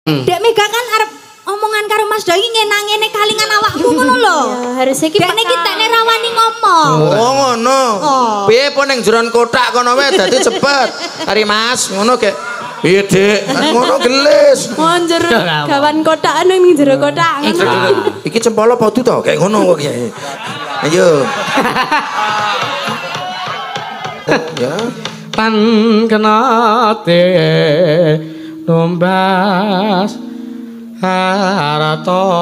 Dek Mega kan arep omongan karo Mas Doi ngenang-ngene kalingan awakmu ngono lho. Ya, harus iki Dek niki tekne rawani ngomong. Oh ngono. Piye po ning jeron kotak kono wae dadi cepet. Ari Mas, ngono ge. Piye Dik? Kan ngono gelis. Oh jero gawan kotak ning jero kotak ngono. Iki cempala podo to, kayak ngono kok ya. Ayo. Ya. Pan kenate Nombas harato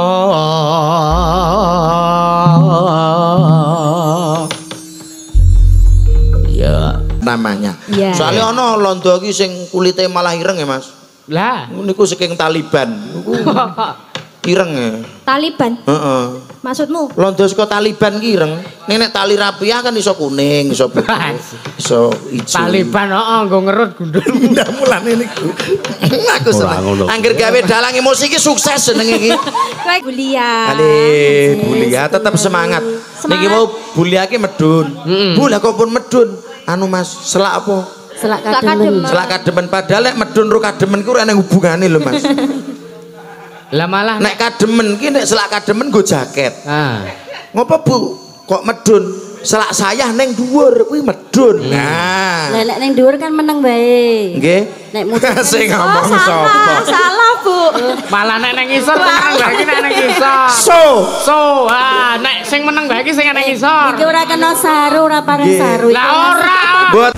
ya namanya. Ya. Soalnya ono londo iki sing kulite malah ireng ya Mas. Lah Niku saking Taliban. Niku ireng ya. Taliban. Heeh. Maksudmu? Londo saka Taliban ki ireng. Nek tali rapiah kan iso kuning, iso putih, iso ijo. Taliban nggo ngerut gundul. Ndak mulane niku. Aku seneng. Angger gawe dalang emosi iki sukses jenenge iki. Kowe Bulia. Ale Bulia tetap semangat. Niki mau Bulia ki medun. Bu lah kok pun medun. Anu Mas, selak apa? Selak kademen. Selak kademen padahal nek medun ro kademen ku ora ana hubungane lho Mas. Lah malah Nek kademen ki nek selak kademen nggo jaket. Ngopo Bu? Kok medun? Selak sayah ning dhuwur kuwi medun. Nah. Lelek ning dhuwur kan meneng bae. Nggih. Nek muter sing ngomong sapa? Salah, Bu. malah nek nang ngisor meneng bae iki nek nang ngisor. So, Nek sing meneng bae iki sing nang ngisor. Iki ora kena saru, ora pareng saru. Lah ora. buat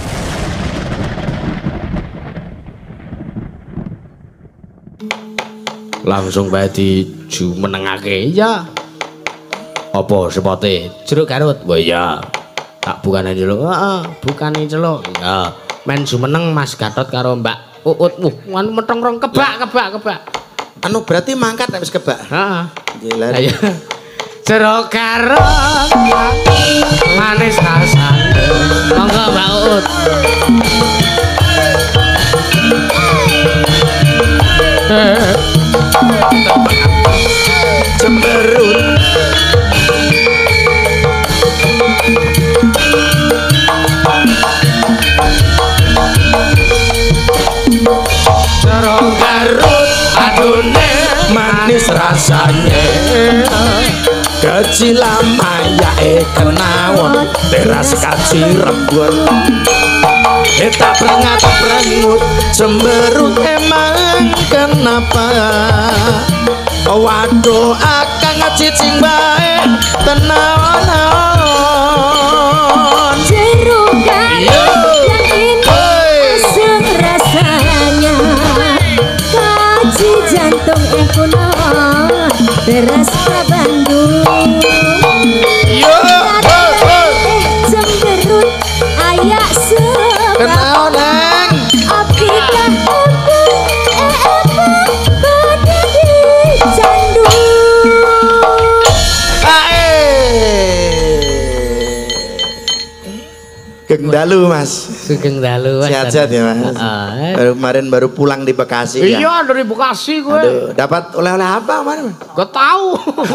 Langsung bae dijumenengake ya. Apa sepote? Jeruk karut. Wah iya. Tak bukane celuk. Heeh, bukane celuk. Ya. Men jumeneng Mas Gatot karo Mbak Uut. Anu meteng rong kebak. anu berarti mangkat nek wis kebak. Heeh. Gila. Ayo. Jeruk karut. Manis rasane. Monggo Mbak Uut. Cemberut Jeruk karut adune manis rasanya kecil mayae kenawon teras kaci rebut kita berengut cemberut emang kenapa waduh akang ngecicing bae tenawon Jeruk karut yang ini asam rasanya, kaci jantung kunon beras ke Bandung. Cemberut ayak kenawon seberapa neng api kan pada di candu. Geng dalu Mas. Sugeng dalu. Sehat-sehat ya Mas. Baru pulang di Bekasi ya. Iya dari Bekasi gue. Aduh, dapat oleh-oleh apa kemarin? Gak tahu.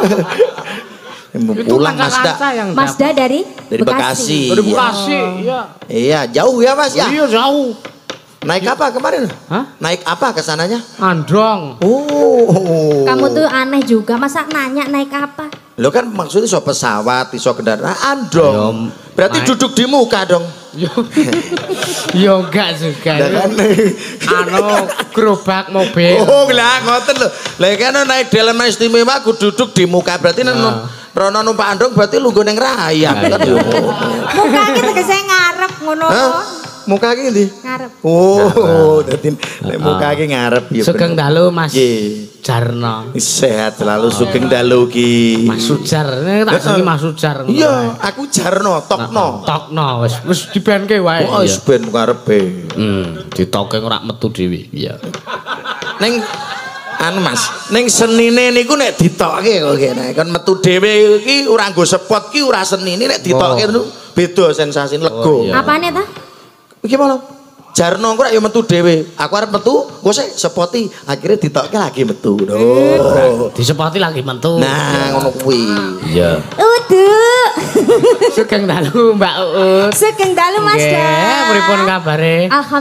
Pulang Masda. Masda dari Bekasi. Dari Bekasi, iya. Iya, jauh ya Mas ya. Iya jauh. Naik apa kemarin? Hah? Naik apa ke sananya? Andong. Oh. Kamu tuh aneh juga, masa nanya naik apa? Lo kan maksudnya so pesawat, so kendaraan dong. Yo, berarti duduk di muka dong. Yo enggak juga. Kan? Anu gerobak mobil. Oh, lah ngoten lho. Lah kan naik dalam istimewa aku duduk di muka berarti rono numpak andong berarti lu ning rayap kan yo. Muka kita tegese ngarep ngono. Muka iki ndi? Ngarep. Oh, dadi nek muka iki ngarep ya. Sugeng dalu Mas Nggih. Jarno. Sehat selalu sugeng dalu ki. Mas Sujar, tak jenenge Mas Sujar. Iya, aku Jarno, Tokno. Tokno wis dibenke wae. Oh, wis ben karepe. Ditoke ora metu dhewe. Iya. Ning anu Mas, ning senine niku nek ditokke kok kene kan metu dhewe iki ora nggo spot ki ora senine nek ditokke niku beda sensasi lego. Apane ta? Iki malah Jarno kok ya metu dhewe. Aku arep metu, kok sik sepoti akhirnya ditokke lagi metu. Oh. Disepoti lagi metu. Nah, ngono kuwi. Iya. Uduk. Sugeng dalu Mbak Uut. Sugeng dalu Mas Da. Nggih, pripun kabare? Alhamdulillah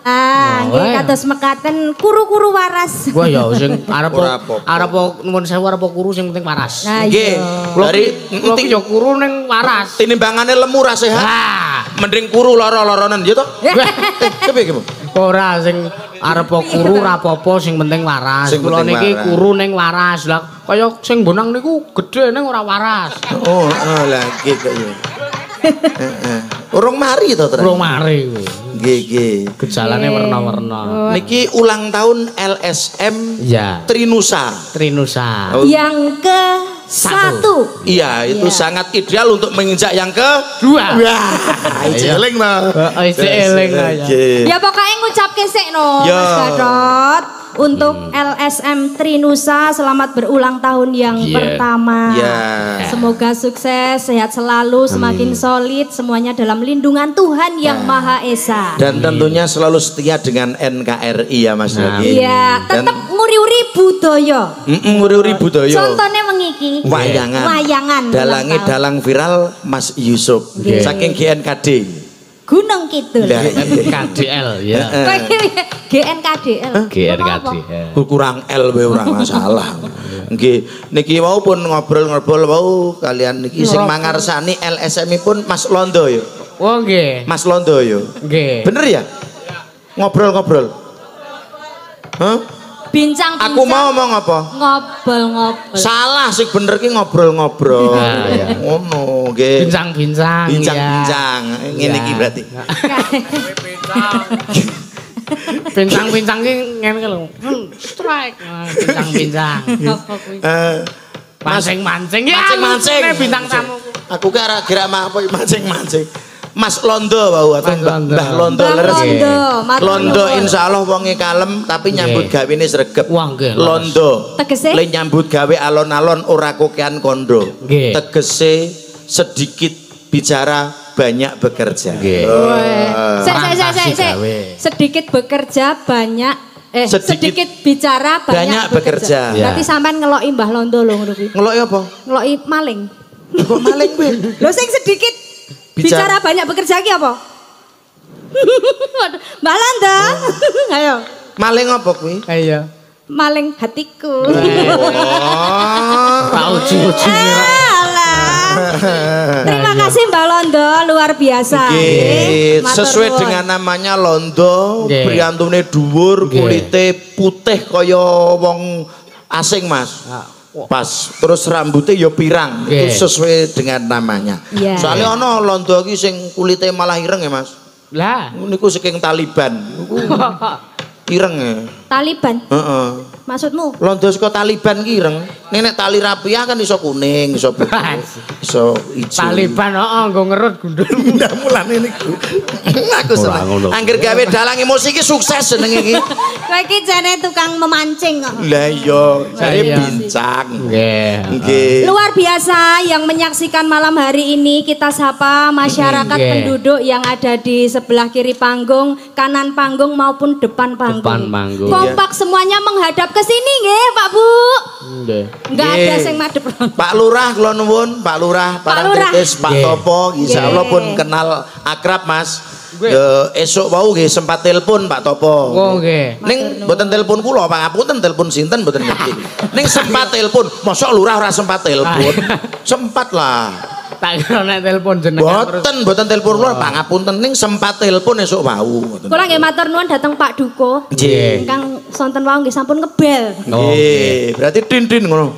nggih kados mekaten kuru-kuru waras. Wah ya sing arep Ora apa-apa. arep nuwun sewu arep kuru sing penting waras. Nah, Nggih, iya. dari Penting ya kuru ning waras. tinimbangane lemu ra sehat. Ah, Mending kuru lara-laranen ya to? Kepiye ki, Bu? ora sing arep kuru ora apa-apa sing penting waras. Sing Kula penting niki waras. kuru ning waras. Lah kaya sing bonang niku gedhe ning ora waras. Oh, lagi kok ya. Heeh. Urung mari to, Tra? Urung mari kuwi. Nggih, nggih. Gejalane werna-werna. Niki ulang tahun LSM Ya, Trinusa. Trinusa. Oh, Yang ke satu. iya, itu Iya. sangat ideal untuk menginjak yang ke Dua. Wah, eling to. Heeh, isih eling ya. Ya pokoknya ngucapke sik no Ya. Mas Gadot untuk LSM Trinusa selamat berulang tahun yang Yeah. pertama. Ya. Semoga sukses, sehat selalu, semakin solid, semuanya dalam lindungan Tuhan yang Maha Esa. Dan tentunya selalu setia dengan NKRI ya Mas Yogi. Iya, Dan tetap nguri-uri budaya. nguri-uri budaya. Contohnya mengiki Wayangan. Wayangan Dalangi ulang tahun. dalang viral Mas Yusuf. Nggih. Saking GNKD. Gunung Kidul. Lah, iya. KDL ya. GNKDL. GNKD. Kurang L we ora masalah. Nggih, niki wau pun ngobrol-ngobrol wau kalian niki sing mangarsani LSM-ipun Mas Londo yo. Oh nggih. Mas Londo yo. Nggih. Bener ya? Ngobrol-ngobrol. Hah? Bincang-bincang. Aku mau ngomong apa? Ngobrol-ngobrol. Salah sih bener ki ngobrol-ngobrol. Nah, iya. Ngono nggih. Bincang-bincang. Bincang-bincang. Ngene iki berarti. Bincang-bincang ki ngene lho. Strike. Bincang-bincang. Mancing-mancing ya. Mancing-mancing. Bintang tamu. Aku ki ora kira apa mancing-mancing. Mas Londo wau atau Mas Londo. Mbah Londo Mbah leres. Londo, matur Londo nuwun. insyaallah wonge kalem tapi nyambut gawene sregep. Wah, nggih, leres. Londo. Tegese? Le nyambut gawe alon-alon ora kokean kondo. Nggih. Tegese sedikit bicara banyak bekerja. Nggih. Sik. gawe. Sedikit bekerja banyak Sedikit sedikit bicara banyak bekerja. bekerja. Berarti sampean ngeloki Mbah Londo lho ngono kuwi. Ngeloki apa? Ngeloki maling. Kok maling kowe? Lho sing sedikit bicara banyak bekerja ki apa? Waduh, Mbah Londo. Ayo. Maling apa kuwi? Iya. Maling hatiku. Oh. Tak uji-uji. Alah. Terima kasih Mbak Londo, luar biasa. Nggih, Matur sesuai nuwun. dengan namanya Londo, Nggih. priantune dhuwur, Nggih. kulite putih kaya wong asing, Mas. Pas, terus rambutnya ya pirang. Nggih. Itu sesuai dengan namanya. Iya. Soalnya ana Londo iki sing kulite malah ireng ya, Mas. Lah. Niku saking Taliban. Niku ireng ya. Taliban, Heeh. maksudmu? Londo saka Taliban ki ireng. Nek tali rapiah kan iso kuning, iso putih, iso ijo. Taliban heeh nggo ngerut gundul. Ndak mulane niku. Aku Ora seneng. ngono. Angger gawe dalang emosi ki sukses jenenge iki. Kowe iki jane tukang memancing kok. Lah iya, jare Iya. bincang. Nggih. Nggih. Luar biasa yang menyaksikan malam hari ini kita sapa masyarakat Nggih. penduduk yang ada di sebelah kiri panggung, kanan panggung maupun depan panggung. Depan panggung. Kompak semuanya menghadap ke sini nggih, Pak Bu. Nggih. Enggak Nggih. ada sing madhep. Pak Lurah kula nuwun, Pak Lurah, Parang Lurah. Tritis, Pak Nggih. Topo, insyaallah Nggih. pun kenal akrab, Mas. Nggih. Esuk wau nggih sempat telepon Pak Topo. Oh nggih. Ning mboten telepon kula, pangapunten telepon sinten mboten ngerti. Ning sempat telepon, mosok lurah ora sempat telepon. Sempat lah. Tak kira nek telepon jenengan terus. Mboten telepon kula, pangapunten ning sempat telepon esuk wau. Kula nggih matur nuwun dhateng Pak Duko. Nggih. Ingkang sonten wau nggih sampun ngebel. Oh, Nggih, berarti tin-tin ngono.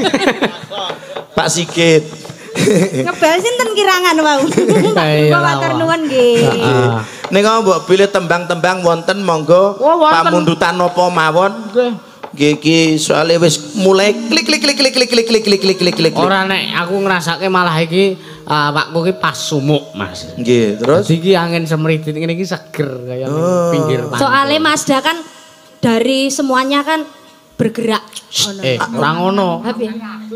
Pak Sigit. Ngebel sinten kirangan wau. Iya, Kula matur Wak. nuwun nggih. Heeh. Nika mbok pilih tembang-tembang wonten monggo Oh, wonten. pamundutan napa mawon. Nggih. Nggih iki soalé wis mulai klik klik klik klik klik klik klik klik klik klik klik. Ora nek aku ngrasake malah iki pakku ki pas sumuk, Mas. Nggih, terus Jadi iki angin semridit ngene iki seger kaya ning pinggir pantai. Soale Mazda kan dari semuanya kan bergerak. Ora ngono. Tapi.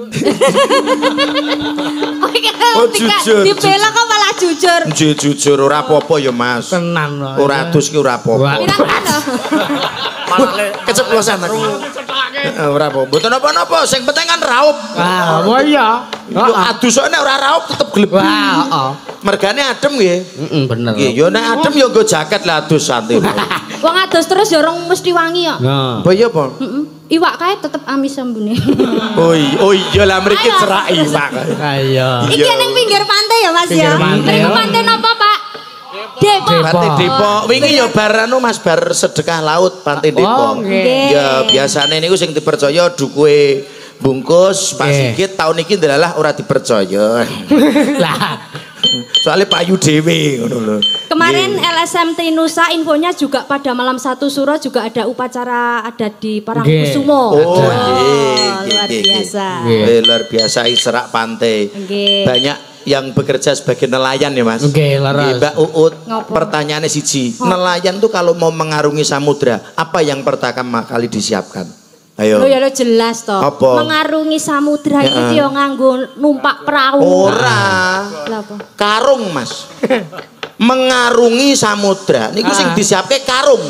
Oh, jujur, Dibela kok malah jujur. nggih jujur ora apa-apa ya Mas. Tenan lho. Ora adus ki ora apa-apa. Pirang lho. Keceplosan aku. Ora apa. Mboten apa-apa, sing penting kan raup. Ah, oh iya. Yo adus kok nek ora raup tetep glebih. Wah, heeh. Mergane adem nggih. Heeh, bener. Nggih, yo nek adem yo nggo jaket lah adus santai. Wong adus terus ya orang mesti wangi ya. Nah. Apa iya apa? Iwak kae tetep amis sambune. Oh iya lah mriki cerak iwak. Ayo. Iki ning pinggir pantai ya Mas ya. Pinggir pantai. Mriku pantai napa Pak? Depok. Pantai Depok. Wingi ya bar anu Mas bar sedekah laut Pantai Depok. nggih. Ya biasane niku sing dipercaya dukuhe bungkus Pak Sigit tahun iki ndelalah ora dipercaya. Lah. Soalnya payu dhewe ngono lho. Kemarin LSM Trinusa infonya juga pada malam 1 Suro juga ada upacara adat di Parangkusumo. Oh, luar biasa. Luar biasa serak pantai. Nggih. Banyak yang bekerja sebagai nelayan ya Mas. Nggih, leres. Mbak Uut, Ngopo? pertanyaannya siji. Nelayan tuh kalau mau mengarungi samudra, apa yang pertama kali disiapkan? Ayo. Lo ya lo jelas toh. Apa? Mengarungi samudra itu yo nganggo numpak perahu. Ora. Lah apa? Karung Mas. Mengarungi samudra niku sing disiapke karung.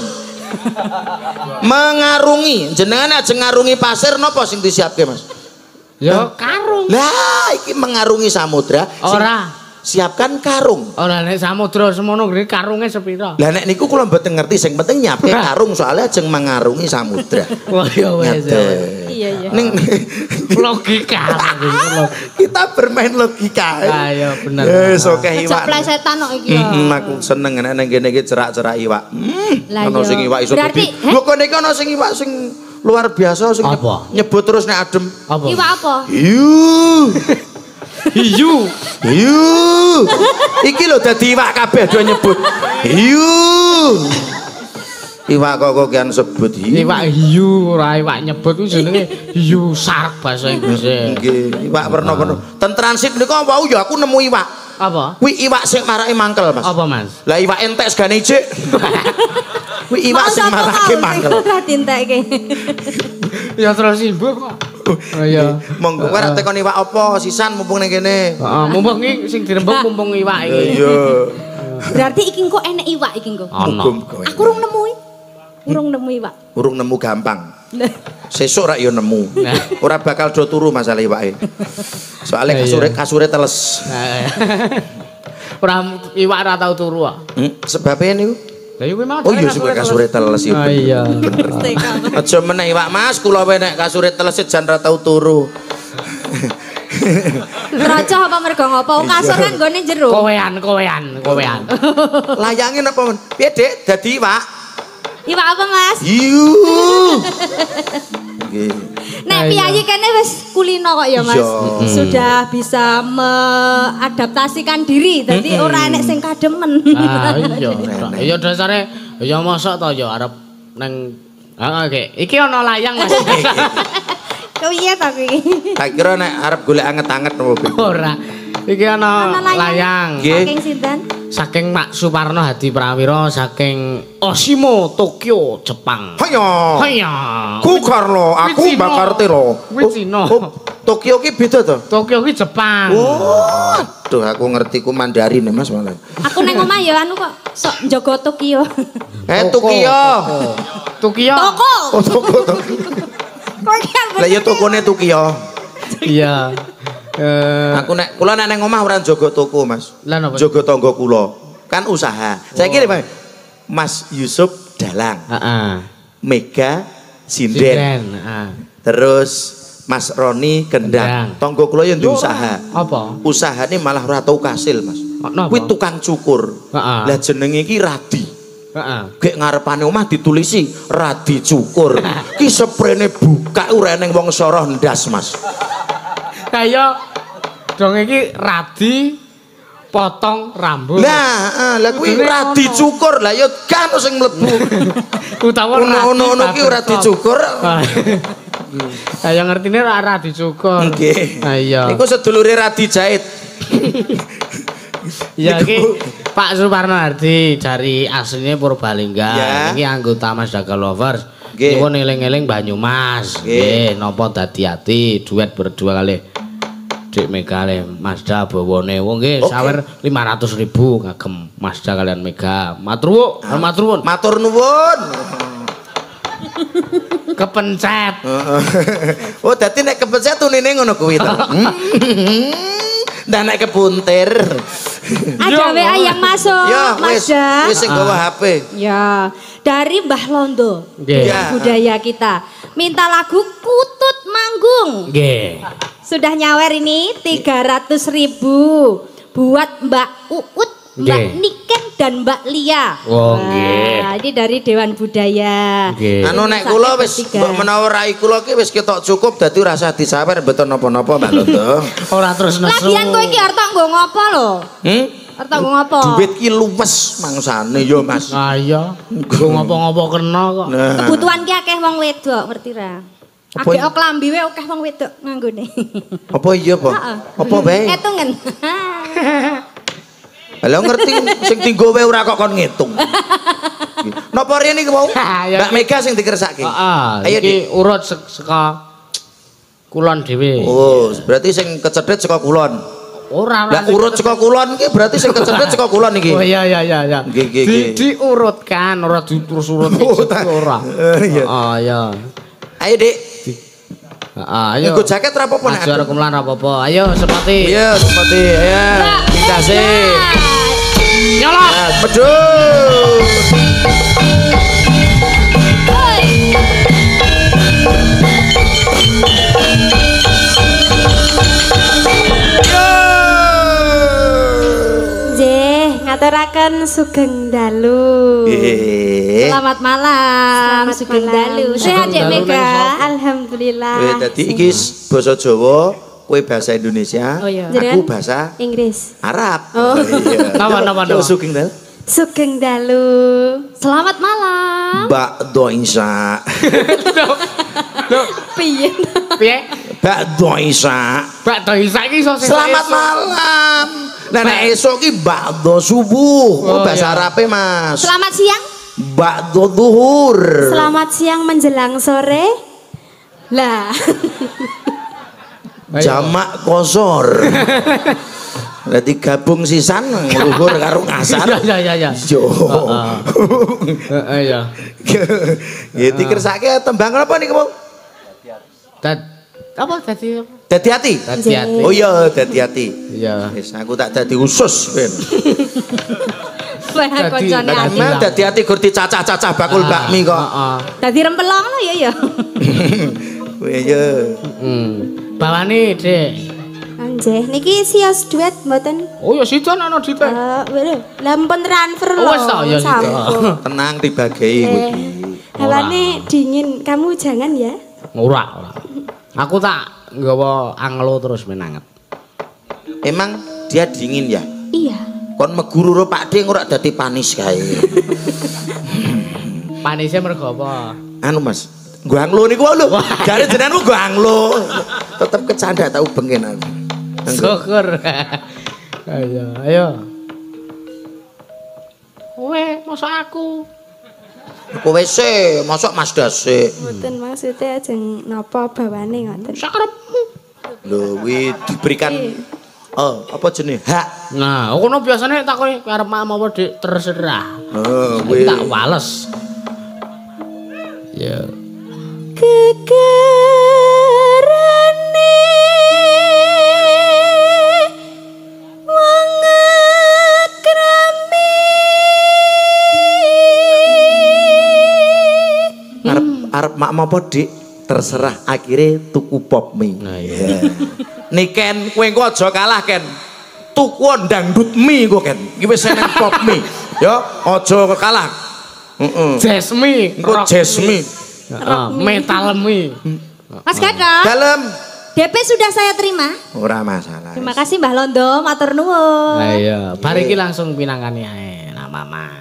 Mengarungi, jenengan aja ngarungi pasir napa sing disiapke Mas? Yo karung. Lah iki mengarungi samudra. sing Ora. Siapkan karung. Ora nek samudra semono ngene karunge sepira? Lah nek niku kula mboten ngerti sing penting nyiapke karung soalnya ajeng mengarungi samudra. Wah ya wis. Iya. Ning Logika. kita bermain logika. Ayo bener. Yes, oke iwak. Ceplesetan kok iki ya. Aku seneng nek nang kene iki cerak-cerak iwak. Lah Ono iya. sing iwak iso Berarti, gede. Lho kene iki ono sing iwak sing luar biasa sing Apa? nyebut terus nek adem. Apa? Iwak apa? Yuh. Hiyu. Yuh. Iki lho dadi iwak kabeh do nyebut. Yuh. Iwak kok kian sebut hiyu. Iwak hiyu ora iwak nyebut ku jenenge hiyu sark bahasa Inggrise. Nggih, iwak werna-werna. Ten transit niku wau ya aku nemu iwak. Apa? Kuwi iwak sing marake mangkel, Mas. Apa, Mas? Lah iwak entek segane ijik. Kuwi iwak sing marake mangkel. Dintekke. Ya terus ibu kok. Oh iya. Monggo kowe arep tekon iwak apa sisan mumpung ning kene. Heeh, mumpung iki sing dirembug mumpung iwak iki. Iya. Berarti iki engko enek iwak iki engko. Ono. Aku urung nemu. Urung nemu iwak. Urung nemu gampang. Sesuk rak yo nemu. Ora bakal do turu masalah iwake. Soale kasure teles. Ora iwak ora tau turu kok. Sebabe niku. Lah yo kuwi mau. Oh iya sing kasure teles yo. Ah iya. Aja meneh iwak Mas, kula wae nek kasure teles jan ra tau turu. Trocoh apa mergo ngopo? Kasur kan nggone jero. Kowean. Layangin apa men? Piye Dik dadi iwak? Iwak apa Mas? Yuh. Nggih. Nek piyayi kene wis kulino kok ya Mas. Iya. Sudah bisa mengadaptasikan diri. Dadi ora enek sing kademen. Ah iya. Ya dasare ya mosok to ya arep nang heeh iki ana layang Mas. Piye to kuwi? Tak kira nek arep golek anget-anget nopo piye. Ora. Iki ana layang. Saking sinten? Saking Mak Suparno Hadi Prawira saking Oshimo Tokyo Jepang. Haya. Haya. Kukarlo, aku Kuwi Cina. bakar telo. Kuwi Cina. Tokyo ki beda to? Tokyo ki Jepang. Oh, aduh aku ngerti ku Mandarin ya Mas malah. Aku neng omah ya anu kok sok njaga Tokyo. Tokyo. Tokyo. Toko. Oh, Tokyo. Kok kan Lah ya tokone Tokyo. Iya. Aku nek kula nek nang omah ora njaga toko, Mas. Lah napa? Jaga tangga kula. Kan usaha. Saya kira Mas Yusuf dalang. Heeh. Mega sinden. Sinden, heeh. Terus Mas Roni gendang. Tangga kula ya ndek usaha. Apa? Usahane malah ora tau kasil, Mas. Napa? Kuwi tukang cukur. Heeh. Lah jenenge iki Radi. Heeh. Gek ngarepane omah ditulisi Radi cukur. Ki sprene buka ora eneng wong soroh ndas, Mas. Kaya dong iki Radi potong rambut. Lah, lah kuwi Radi cukur. Lah ya kan sing mlebu. Utawa Ono ki ora dicukur. Kaya ngertine ora dicukur. Nggih. Ha iya. Niku sedulure Radi jahit. Ya iki Pak Suparno Hardi dari aslinya Purbalingga. Ya. Iki anggota Mas Daga Lovers. Nggih. Nyuwun eling-eling Banyumas. Nggih, napa dadi ati duet berdua kali Dik Mega kali Mazda bawane. Wong nggih sawer 500.000 kagem Mazda kalian Mega. Matur nuwun. Matur nuwun. Kepencet. Oh, dadi nek kepencet tunine ngono kuwi to. Ndak nek kepuntir. Ada WA yang masuk, Ya, Mas wis Da. wis sing gawa HP. Ya, dari Mbah Londo. Nggih. Ya. Budaya kita. Minta lagu Kutut Manggung. Nggih. Sudah nyawer ini 300.000 buat Mbak Uut, Mbak Nggih. Niken dan Mbak Lia. Oh, nggih. Nah, ini dari Dewan Budaya. Nggih. Anu nek kula wis mbok menawa rai kula ki wis ketok cukup dadi ora usah disawer mboten napa-napa Mbak Londo. Ora terus nesu. Lagian kowe iki arep nggo ngopo lho? Arep nggo ngopo? Duit ki luwes mangsane ya Mas. Ah iya. Go ngopo-ngopo kena kok. Nah. Kebutuhan ki akeh wong wedok, ngerti ra? Apa Akeh ini? klambi wae akeh wong wedok nganggone. Apa iya, Pak? Heeh. Apa bae? Etungen. Lah ngerti sing tinggo wae ora kok kon ngitung. Napa rene iki mau? Ya, Mbak Mega sing dikersake. Heeh. Ayo, Dik. Iki urut saka kulon dhewe. Oh, berarti sing kecedhit saka kulon. Ora Lah urut saka kulon iki berarti sing kecedhit saka kulon iki. Oh iya iya iya iya. Nggih, nggih, nggih. Diurutkan ora terus urut Oh, iki ora. iya. Oh iya. Ayo, Dik. Heeh, ayo. Nggo jaket ra apa-apa nek. Ajar kumulan ra apa-apa. Ayo sepati. Iya, seperti ya. Dikasih. Nyolot. Nah, bedul. Nggih, ngaturaken sugeng dalu. Eh. Selamat malam, Selamat Sugeng malam. Dalu. Sehat ya Sugeng Dalu Mega? Alhamdulillah. Dadi iki basa Jawa, kowe bahasa Indonesia, Oh, iya. aku bahasa Inggris. Arab. Oh. Iya. Napa? Yo, Sugeng Dal. Sugeng dalu. Selamat malam. Mbak Doisa. Piye? Piye? Mbak Doisa. Bakdo saiki iso Selamat malam. Nah, nek esuk ki bakdo subuh. Oh, bahasa iya. Arabe, Mas. Selamat siang. Bakdo zuhur. Selamat siang menjelang sore. Lah. Jamak kosor. Berarti gabung sisan luhur karo ngasar. Iya. Yo. Heeh ya. Gitu kersake tembang apa nih kamu? Apa dadi Dadi hati. dadi ati. Oh iya, dadi hati. Iya. Wis aku tak dadi usus ben. Wah, koncone Dadi- ati. Memang dadi hati gur dicacah-cacah bakul bakmi kok. Heeh. Dadi rempelong lho ya ya. Kowe ya. Bawane, Dik. Nggih, niki sios duet mboten. Oh ya sidan ana Dik. Lho, lah mpun transfer lho. Oh, wis tak, ya, Sita. Sampun. Tenang dibagi kowe. Hawane dingin, kamu jangan ya. Ora. Aku tak nggawa anglo terus menanget. Emang dia dingin ya? Iya. Kon meguru Pak D ora dadi panis kae. Panise mergo apa? Anu Mas, gua anglo niku lho. Gare jenenganmu gua anglo. Tetep kecanda tau bengen aku. Syukur. Ayo. Kowe mosok aku. Kowe sih, mosok Mas Dase. Mboten maksudnya ajeng napa bawane ngoten. Sakarepmu. Lho, wi diberikan apa jenenge? Hak. Nah, kono biasane takoki arep mak apa Dik terserah. Kuwi Tak wales. Ya. Kekerane wong akrami. arep mak apa Dik? Terserah akhirnya tuku pop mie. Nah, iya. Niken kowe engko aja kalah Ken. Tuku dangdut mie kok Ken. Iki wis seneng pop mie. Ya, aja kalah. Heeh. Jasmine, Engko Jasmine. metal mie. Mas Gadang, Dalem. DP sudah saya terima. Ora masalah. Terima kasih Mbah Londo, matur nuwun. Nah iya, bar iki langsung pinangkani ae lah Mama.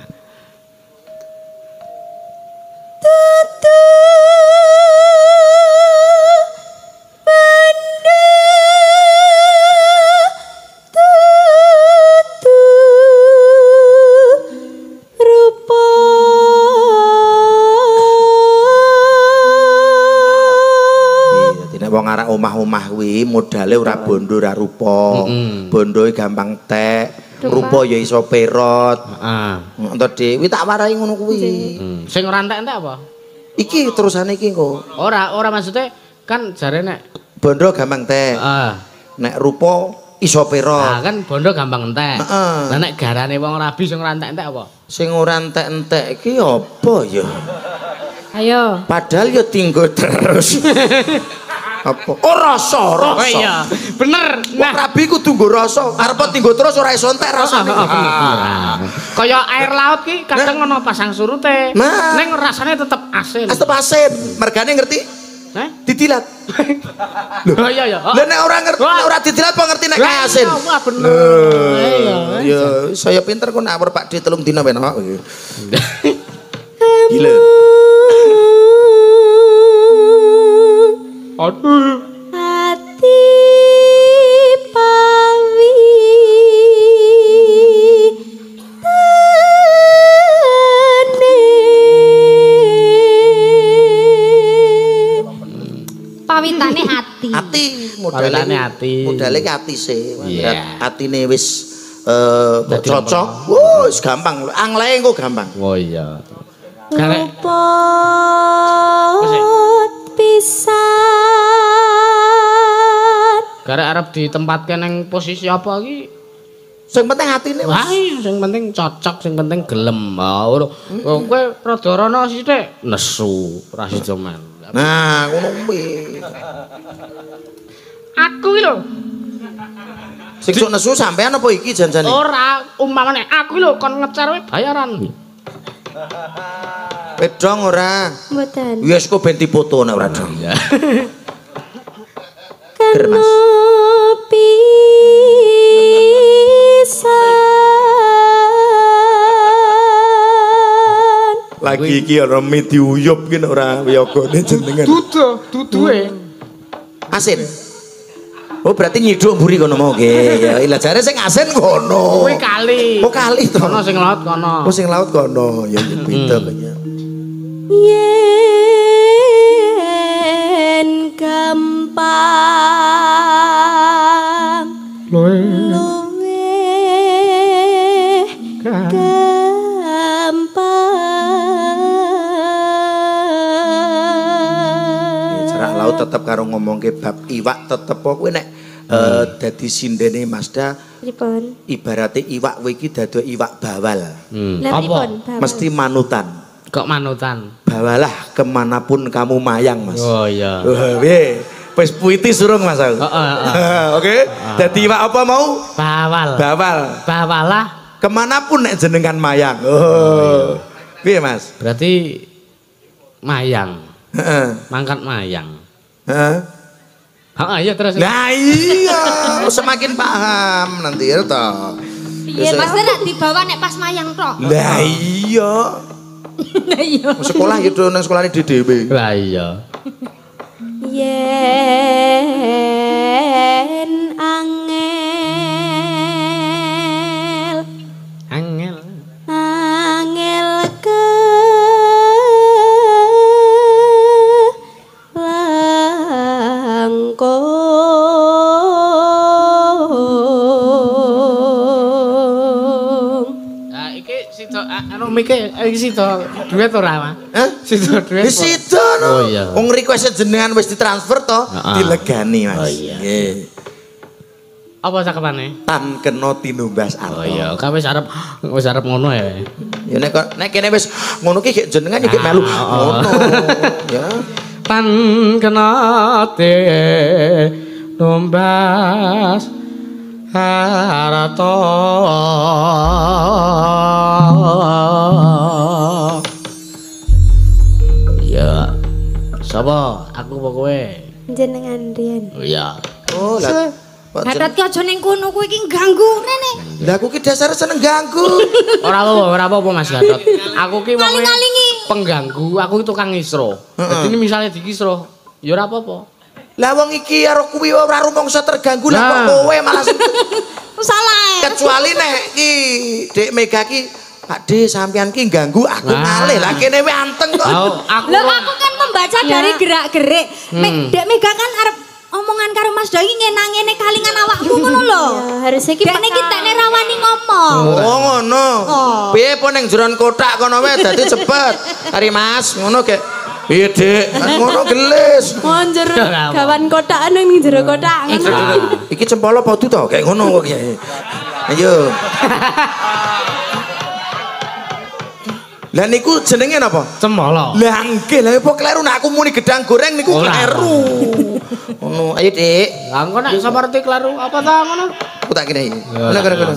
Wong arek omah-omah kuwi modale ora bondo ora rupa. Bondoe gampang tek, rupa ya iso perot. Heeh. Entuk Dik, kuwi tak warai ngono kuwi. Sing ora entek-entek apa? Iki terusane iki kok. Ora maksudnya kan jare nek Bondo gampang tek. heeh. Nek rupa iso Nah, pira. kan bondo gampang entek. Heeh. Lah nek garane wong rabi sing ora entek-entek apa? Sing ora entek-entek iki apa ya? Ayo. Padahal ya tinggo terus. Apa? Oh rasa. Oh iya, bener. Wong rabi kudu nggo rasa. Arep tinggo terus ora iso entek rasane. Kaya air laut ki kadang ana pasang surute. Nah. Ning rasane tetep asin. Tetep asin. Mergane ngerti? Ditilat. Oh iya ya. Lah nek ora ngerti, nek ora ditilat apa ngerti nek kae asin. Wah bener. Ya, saya pinter kok nak Pak di 3 dina ben kok. Gila. Aduh. Hati pawi Pawitane ati. Ati Pawitane ati. Modale ki ati sih. Iya. Atine wis Dadi cocok. Wis gampang. Anglae engko gampang. Oh iya. Karek luput pisan. karek arep ditempatke ning posisi apa iki? Sing penting atine Wah, sing penting cocok, sing penting gelem. Kowe rada rono sithik nesu, ora sida men. Nah, ngono kuwi. Aku iki lho, Sing sok nesu sampean apa iki janjane? ora umpamane aku lho kon ngecer wae bayaran. Wedong ora. Mboten. Wis kok ben dipoto nek ora dong. Ger, Mas. Pisan. Lagi iki ana mi diuyup ki nek ora wiyagane jenengan. Duduhe. Asin. Oh berarti nyiduk mburi kono mau nggih. Ya ila jare sing asin kono. Kuwi kali. Oh kali to. Kono sing laut kono. Oh sing laut kono. Ya pinter kayaknya. Yen gampang luwe gampang. Cerak laut tetep karo ngomongke bab iwak tetep kok kowe nek dadi sindene Mazda Pripun? ibarate iwak kowe iki dadi iwak bawal. Lah pripun? Mesti manutan. Kok manutan? Bawalah kemanapun kamu mayang Mas. Oh iya. Piye? Wis puitis surung Mas aku. Oke. Dadi iwak apa mau? Bawal. Bawal. Bawalah. Kemanapun nek jenengan mayang. Oh. Piye Mas? Berarti mayang. Heeh. Mangkat mayang. Heeh. Iya terus. Nah iya, semakin paham nanti ya toh. Iya, Mas nek dibawa nek pas mayang tok. Lah iya. Lah iya. Sekolah gitu nang sekolahane dhewe. Lah iya. Yen angel Angel. ke langkung. Nah, iki sida anu mike iki sida duet ora, Mas? Hah? Sida duet. Di situ no. Oh iya. Wong request jenengan wis ditransfer to, dilegani Mas. Oh iya. Nggih. Apa cakepane? Tan kena tinumbas Oh arep. iya, ka wis arep ngono ya. Ya nek kene wis ngono ki gek jenengan iki melu ngono. Ya. Pan kena te numbas harato. Ya. Sapa? Aku apa kowe? Jenengan riyen. Oh iya. Oh lah. Gatot ki aja ning kono kuwi iki ganggu rene. Lah aku ki dasar seneng ganggu. Ora apa-apa Mas Gatot. Aku ki wong Ngaling-ngalingi. pengganggu, aku tukang ngisro. Dadi ini misalnya dikisro, ya ora apa-apa. Lah wong iki karo kuwi ora rumangsa terganggu lah kok kowe malah Salah. kecuali nek ki Dek Mega ki Pak D sampean ki ganggu aku ngalih lah kene we anteng kok. Aku Loh aku kan membaca dari gerak-gerik. Dek Mega kan arep omongan karo Mas Doi ngenang-ngene kalingan awakmu ngono lho. Ya, harusnya ki Dekne ki tekne rawani ngomong. Oh ngono. Piye po ning jeron kotak kono wae dadi cepet. Kari Mas ngono gek. Iya, Dik. Ngono gelis. Monjer gawan kotak anu ning jero kotak. Iki cempala podu to, kayak ngono kok ya. Ayo. Lah niku jenenge napa? Cemala. Lah nggih, lha apa kleru nek aku muni gedang goreng niku kleru. Ngono, ayo Dik. Lah engko nek seperti kleru apa ta ngono? Aku tak kira iki. Ngono.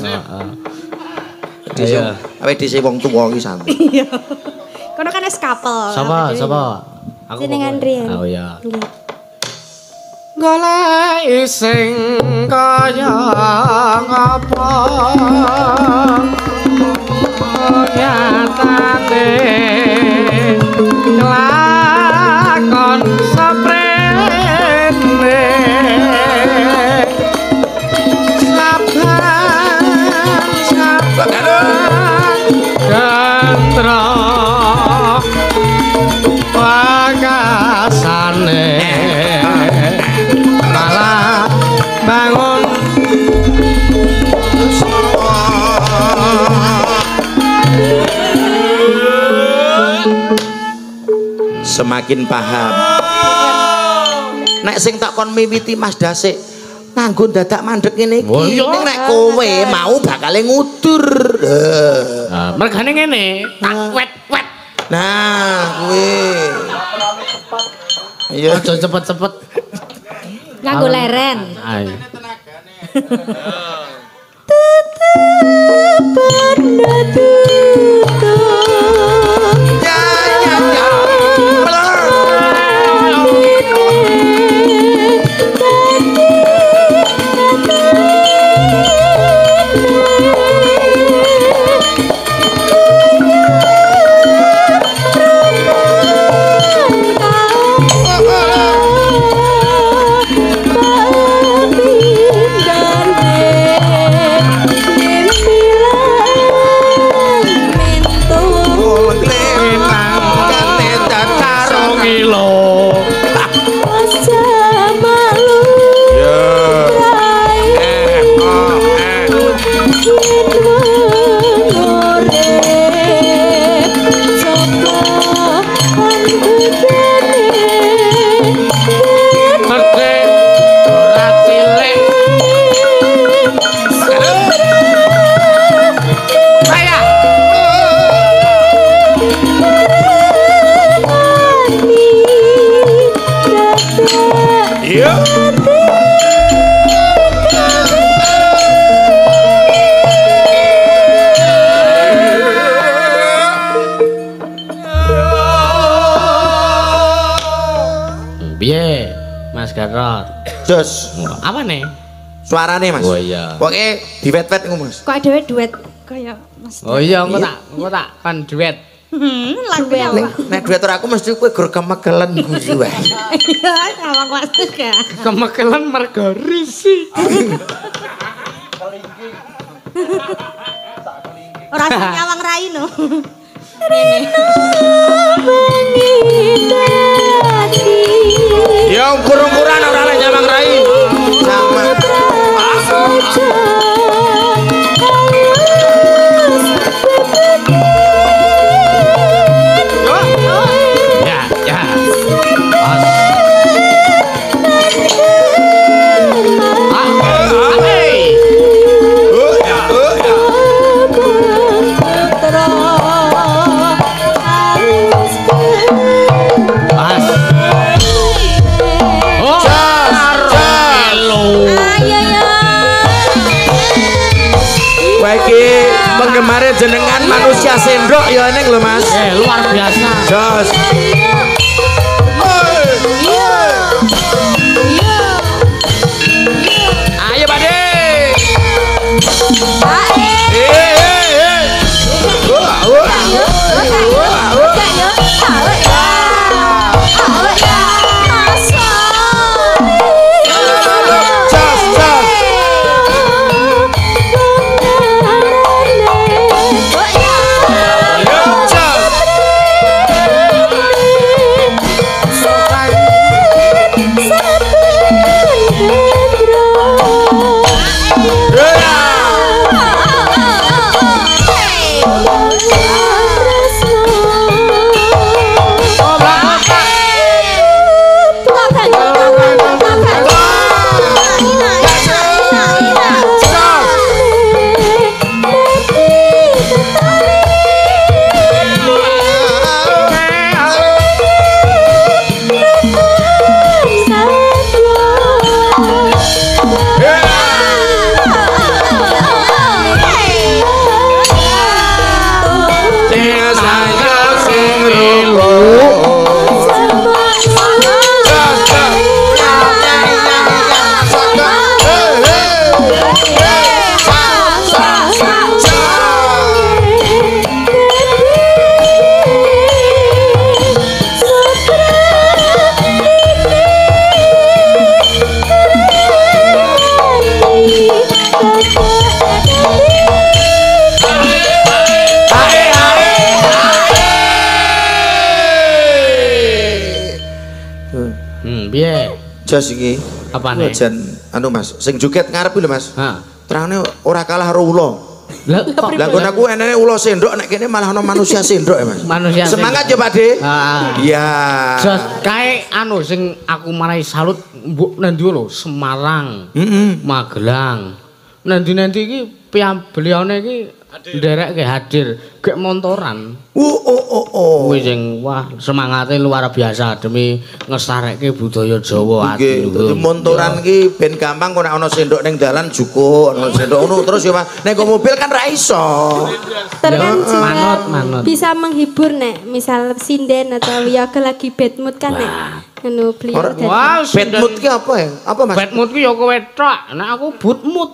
Ayo. Awake dhewe wong tuwa iki santai. Iya. Kono kan es kapel. Sapa? Aku Jenengan Rian. Oh iya. Golek sing kaya ngapa nyatane lakon saprene gandra pakasane malah bangun semakin paham. Nek sing tak kon miwiti Mas Dasik nganggo dadak mandek ngene iki. Ning nek kowe mau bakal ngudur. Mergane ngene, tak wet-wet. Nah, kuwi. Iya, Aja cepet-cepet. Nganggo leren. Ayo. Piye, Mas Garot? Jos. Apa nih? Suarane, Mas. Oh iya. Pokoke diwet-wet ngono, Mas. Kok dhewe duet kaya Mas. Oh iya, engko tak kan duet. Lagu apa? Nek duet ora aku mesti kowe gur kemegelen guyu wae. Iya, sama masuk ya. Kemekelan mergo risi. Ora sing nyawang rai no. Rene. Ya ukur-ukuran ora lek nyawang rai. Sama. Ya. Penggemar jenengan manusia sendok ya ning lho Mas. Luar biasa. Jos. Ayo Pakde. Jas iki. Apane? Jan anu Mas, sing joget ngarep iki lho Mas. Ha. Terangane ora kalah karo ula. Lah kok Lah kon aku enene ula sendok nek kene malah ana manusia sendok ya Mas. Manusia Semangat ya Pak De. Heeh. Iya. Jos kae anu sing aku marai salut mbok nanti lho Semarang. Magelang. Nanti iki beliaune iki nderekke hadir gek montoran. Kuwi sing wah semangate luar biasa demi nglestarekke budaya Jawa ati. Nggih, montoran iki ben gampang kok nek ana sendok ning dalan jukuk, ana sendok ngono terus ya Mas. Nek mobil kan ra iso. Terus kan juga manut. bisa menghibur nek misal sinden atau Wiyaga lagi bad mood kan nek anu beliau dadi. Wah, Bad mood ki apa ya? Apa Mas? bad mood ki ya kowe tok. Nek aku good mood.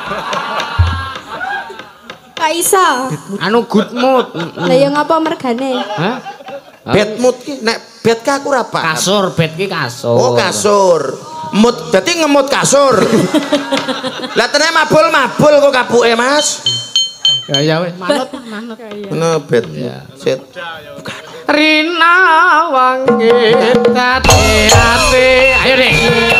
Gak iso. Anu good mood. Lah ya ngapa mergane? Hah? Bad mood ki nek bad ka aku ora paham. Kasur, bed ki kasur. Oh, kasur. Mood berarti ngemut kasur. Lah tenane mabul-mabul kok kapuke Mas. Ya wis manut. Ngono bad. Set. Rina wanggit ati. Ayo deh.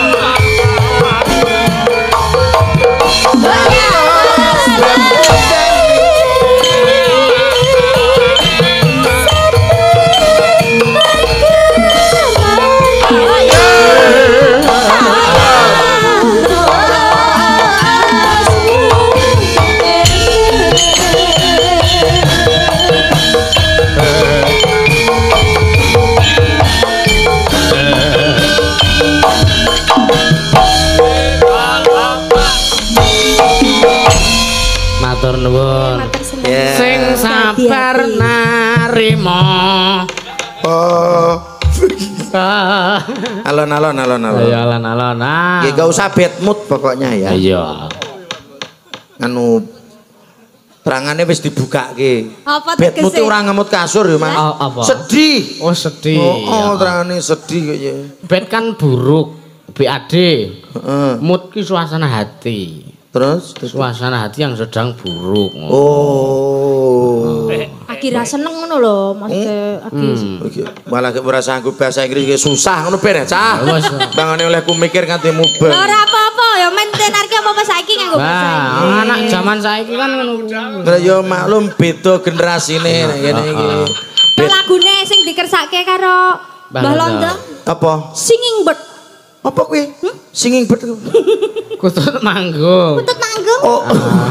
Matur nuwun. Sing sabar narima. Oh. Alon-alon. Ya alon-alon. Nggih gak usah bad mood pokoknya ya. Iya. Anu terangane wis dibukake. Apa Bad mood tegese? ora ngemut kasur ya Mas. Apa? Sedih. Oh sedih. Oh, terangane sedih kok ya. Bed kan buruk. BAD. Heeh. Mood ki suasana hati. Terus Suasana hati yang sedang buruk. oh. Lagi ra seneng ngono lho, maksudnya lagi Iki malah gak ora sanggup bahasa Inggris iki susah ngono ben ya, Cah. Wes. Bangane olehku mikir nganti mubeng. ora apa-apa ya mentenarke apa-apa saiki nganggo bahasa Inggris. Nah, anak zaman saiki kan ngono. Lah ya maklum beda generasine nek kene iki. Lagune sing dikersake karo Mbah Londo, Apa? Singing Bird. Apa kuwi? Singing bird. Kutut manggung. Kutut manggung. Oh.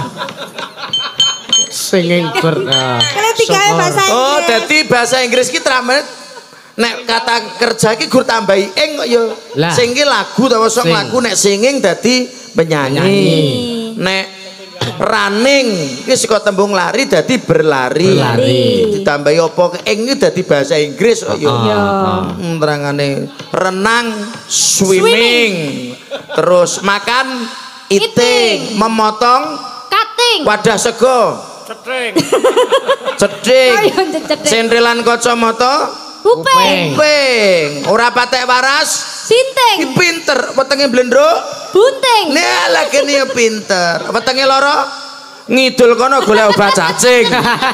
Singing bird. Kalian digawe bahasa Inggris. Oh, dadi bahasa Inggris ki tramet nek kata kerja ki gur tambahi ing kok ya. Lah. Sing ki lagu utawa song Sing. lagu nek singing dadi penyanyi. Nek running ki saka tembung lari dadi berlari. Berlari. Ditambahi apa ing ki dadi bahasa Inggris kok ya. Terangane renang swimming. Terus makan eating, memotong Cutting. wadah sego. Cedhing. Ayo cedhing. Sendrelan kacamata Kuping. kuping. Ora patek waras. Ki Sinting. pinter, wetenge blendruk. Bunting. Nah, lagi ya pinter. Wetenge loro ngidul kono golek obat cacing.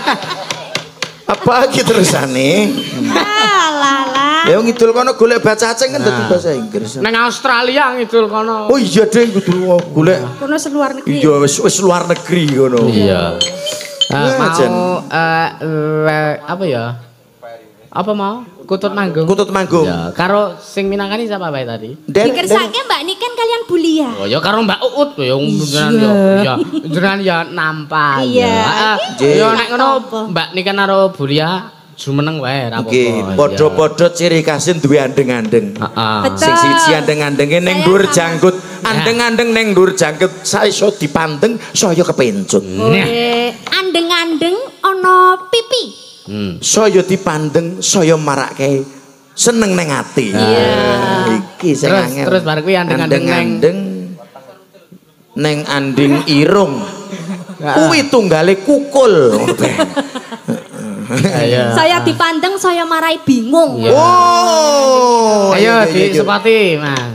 Apa iki terusane? Alah. Ya ngidul kono golek obat cacing kan dadi bahasa Inggris. Nang Australia ngidul kono. Oh iya deh ngidul golek. Kono seluar negeri. Iya wis luar negeri ngono. Iya. Jan. Mau apa ya? Apa mau? Kutut manggung. Kutut manggung. Ya, karo sing minangkani siapa bae tadi? Dikersake Mbak Niken kalian Bulia. Oh ya karo Mbak Uut ya jenengan ya. Jenengan ya nampak. Iya. Ya nek ngono Mbak Niken karo Bulia jumeneng wae ra Nggih, apa-apa. padha-padha ciri khasin duwe andeng-andeng. Heeh. Betul. Sing siji andeng-andenge ning dhuwur janggut, andeng-andeng ning dhuwur janggut iso dipandeng saya kepencut. Andeng-andeng ana pipi. Saya dipandeng saya marake seneng ning ati. Iki sing Terus- angel. terus bar kuwi andeng-andeng Andeng-andeng ning anding irung. Kuwi tunggale kukul. Ayo. Saya dipandeng saya marai bingung. Iya. Oh. Ayo iya, di iya, iya. sepati, Mas.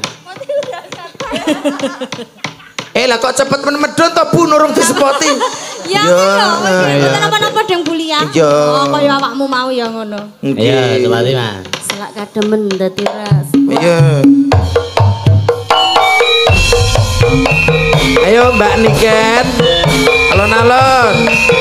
Lah kok cepet medhun to Bu nurung disepoti. Ya Iya. ngono. Mboten napa-napa deng Bulia. Iya. Oh kaya awakmu mau ya ngono. Ayo sepati, Mas. Selak kademen dadi ras. Iya. Ayo Mbak Niken. Alon-alon.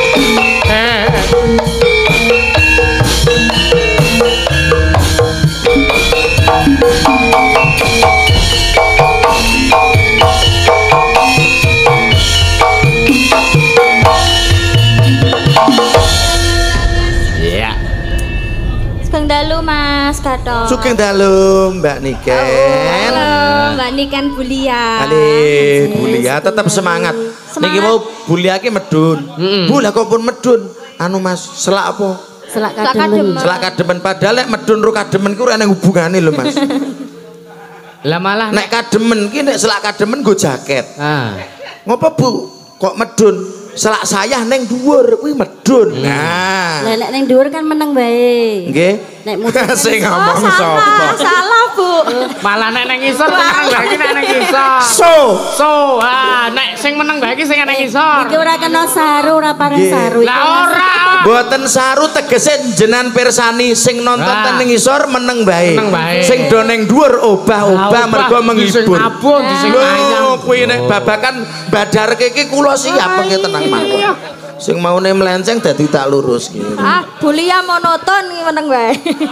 Iya. Sugeng dalu Mas Gatot. Sugeng dalu Mbak Niken. Halo, Mbak Niken Bulia. Ale, Bulia tetap semangat. Niki mau Bulia ki medun. Bu lah kok pun medun. Anu Mas, selak apa? Selak kademen. Selak kademen padahal nek medun ro kademen ku ora ana hubungane lho Mas. Lah malah Nek kademen ki nek selak kademen go jaket. ah. Ngopo Bu? Kok medun? Selak sayah neng dhuwur kuwi medun. Nah. Lah nek ning dhuwur kan meneng bae. Nggih. Nek muter kan Sing ngomong sapa? Salah, Bu. Malah nek nang isor meneng bae iki nek nang isor. So, Nek sing meneng bae iki sing nang isor. iki ora kena saru, ora pareng Nggih. saru. Lah ora. boten saru tegese jenan pirsani sing nonton Lah. teng isor meneng bae. Meneng bae. Sing do ning dhuwur obah-obah mergo menghibur. Sing abot sing ayam. Lho, kuwi nek babakan badarke iki kula siap pengke tenang mawon. Sing maune melenceng dadi tak lurus gitu. Ah, Bulia monoton meneng wae.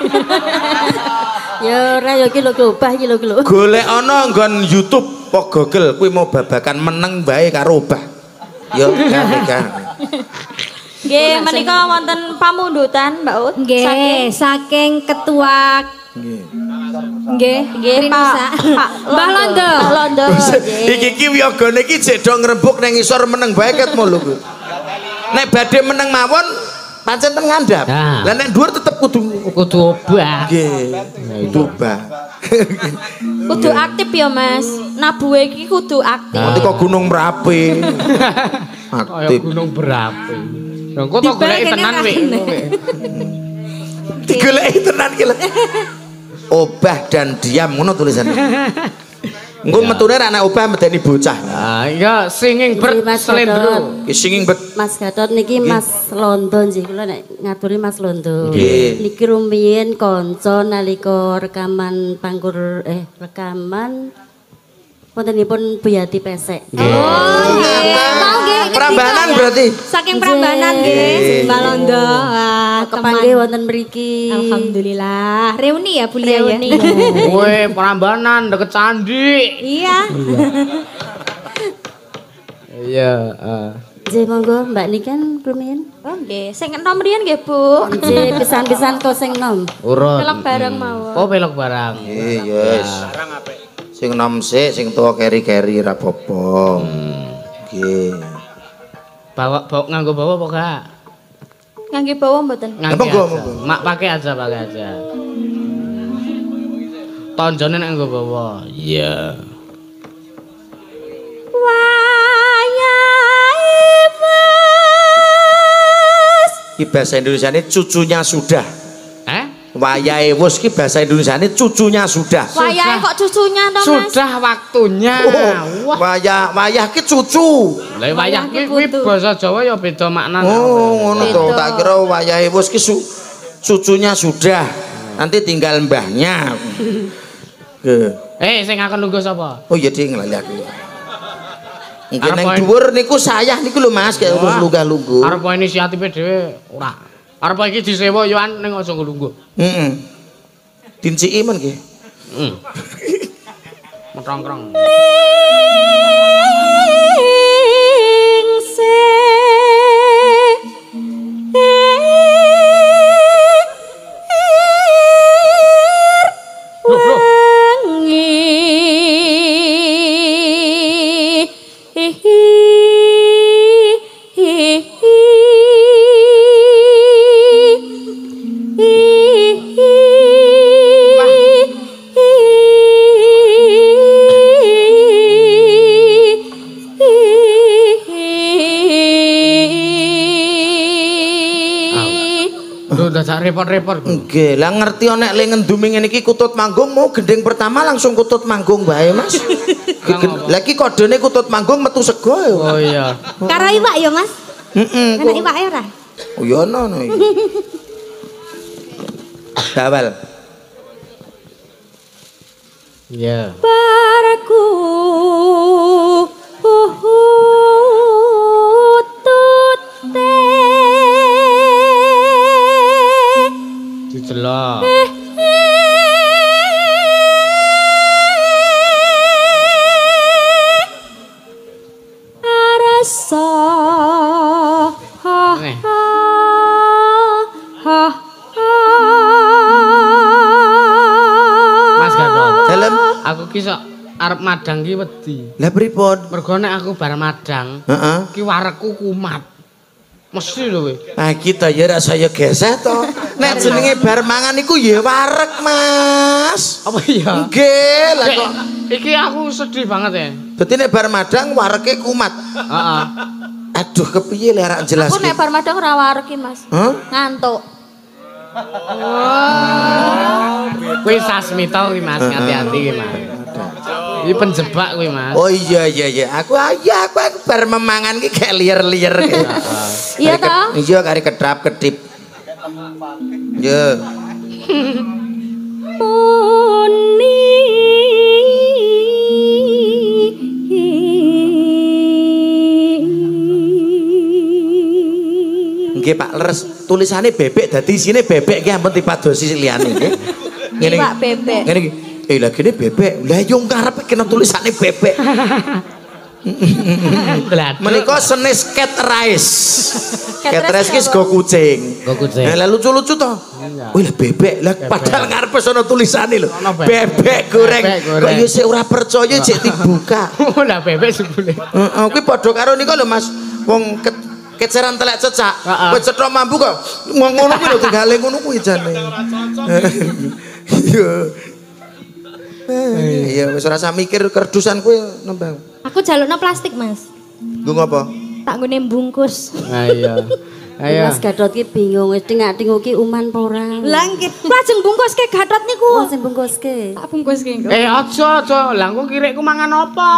Ya ora ya iki lho obah iki lho. Golek ana nggon YouTube apa Google kuwi mau babakan meneng bae karo obah. Yo kan. Nggih, menika wonten pamundutan, Mbak Ut. Nggih, saking ketua nggih, Pak Mbah Londo. Pak Londo. Iki ki wiyagane iki jek do ngrembug ning isor meneng bae ket mulu kuwi. Nek badhe meneng mawon pancen ten ngandhap. Nah. Lah nek dhuwur tetep kudu obah. nggih. Kudu obah. Kudu aktif ya, Mas. Nabuhe iki kudu aktif. Nanti kok Gunung Merapi. Kaya Aktif. gunung berapi. Lho kok tak goleki tenan kowe. Digoleki tenan ki lho. Obah dan diam ngono tulisannya. Engko metune ra ana obah medeni bocah. Ah iya singing Iki, Mas berselendro. Ki singing bet. Mas Gatot niki Mas Londo nggih kula nek ngaturi Mas Londo. Nggih. Niki rumiyin kanca nalika rekaman rekaman wontenipun Buyati Pesek. Oh, nggih. Mau nggih. Prambanan berarti. Saking Prambanan nggih, Mbak Londo. Wah, Kepanggih wonten mriki. Alhamdulillah. Reuni ya Bulia ya. Reuni. Kowe Prambanan deket candi. Iya. Iya, Nggih monggo Mbak Niken rumiyin. Oh nggih, sing enom riyen nggih, Bu. Nggih pisan-pisan kok sing nom. urut. Pelok bareng mawon. Oh, pelok barang. Nggih, yes. Sing nom sik, sing tuwa keri-keri ra apa-apa. Nggih. Bawa nganggo bawa apa gak? Ngangge bawa mboten? Nganggo Monggo, aja. monggo. Mak pakai aja. Tonjone nek nganggo bawa. Iya. Ki bahasa Indonesiane cucunya sudah. Wayahe wis ki bahasa Indonesiane cucunya sudah. Wayahe kok cucunya to, Mas? Sudah waktunya. Oh, wayah ki cucu. Lah wayah kuwi basa Jawa ya beda maknane. Oh, ngono to. Tak kira wayahe wis ki cucunya sudah. Nanti tinggal mbahnya. Sing akan lungguh sapa? Oh iya ding lali aku. Nggih nang dhuwur niku sayah niku lho Mas, kayak urus lunggah-lungguh. Arep inisiatife dhewe ora. Arep iki disewa yo ning aja nglungguh. Heeh. Dinciki men nggih. Heeh. Metrongkrong. Dadak repot-repot. Nggih, lah ngerti nek le ngendumi ngene iki kutut manggung mau gending pertama langsung kutut manggung wae Mas. Lah iki kodene kutut manggung metu sego ya. Oh iya. Karo iwak ya, Mas? Heeh. Enak iwake ora? Oh ya ono iki. Bawal. Iya. Baraku. sa ha ha ha Mas Gatot. Dalem. Aku ki sok arep madang ki wedi. Lah pripun? Mergo nek aku bar madang, Heeh. ki warekku kumat. Mesti lho kowe. Ah kita ya ra saya geseh to. Nek jenenge bar mangan iku ya wareg, Mas. Apa iya? Nggih, lah kok. Iki aku sedih banget ya. Dadi nek bar madang warege kumat. Heeh. Aduh kepiye lek ra jelas. aku nek bar madang ora wareg ki Mas Hah? ngantuk Kuwi sasmita kuwi Mas, hati-hati kuwi Mas. Iki penjebak kuwi Mas. Oh iya. Aku bar memangan ki kayak liar-liar. iya toh Iya kari kedap-kedip. Ya. Muni Nggih Pak Leres, tulisane bebek dadi isine bebek ki ampun dipadosi liyane nggih. Ngene Iwak bebek. Ngene iki. Lah kene bebek. Lah yo karepe kena tulisane bebek. Menika senis cat rice. Cat rice ki sego kucing. Sego kucing. Lah lucu-lucu to. Wih lah bebek. Lah padahal ngarepe sono tulisane lho. Bebek goreng. Kok yo sik ora percaya jek dibuka. Lah bebek sebule. Heeh, kuwi padha karo nika lho Mas. Wong keceran telek cecak. Kowe cetha mambu kok. Ngono kuwi lho tinggale ngono kuwi jane. Iya. Iya wis ora usah mikir kerdusan kuwi nembang. aku jalukno plastik Mas Nggo ngopo? tak nggone bungkus Nah iya. Ayo. Mas Gatot ki bingung wis tingak-tinguk ki uman apa ora. lah nggih lajeng bungkuske Gatot niku Oh sing bungkuske. tak bungkuske engko Aja. Lah engko kirikku mangan apa?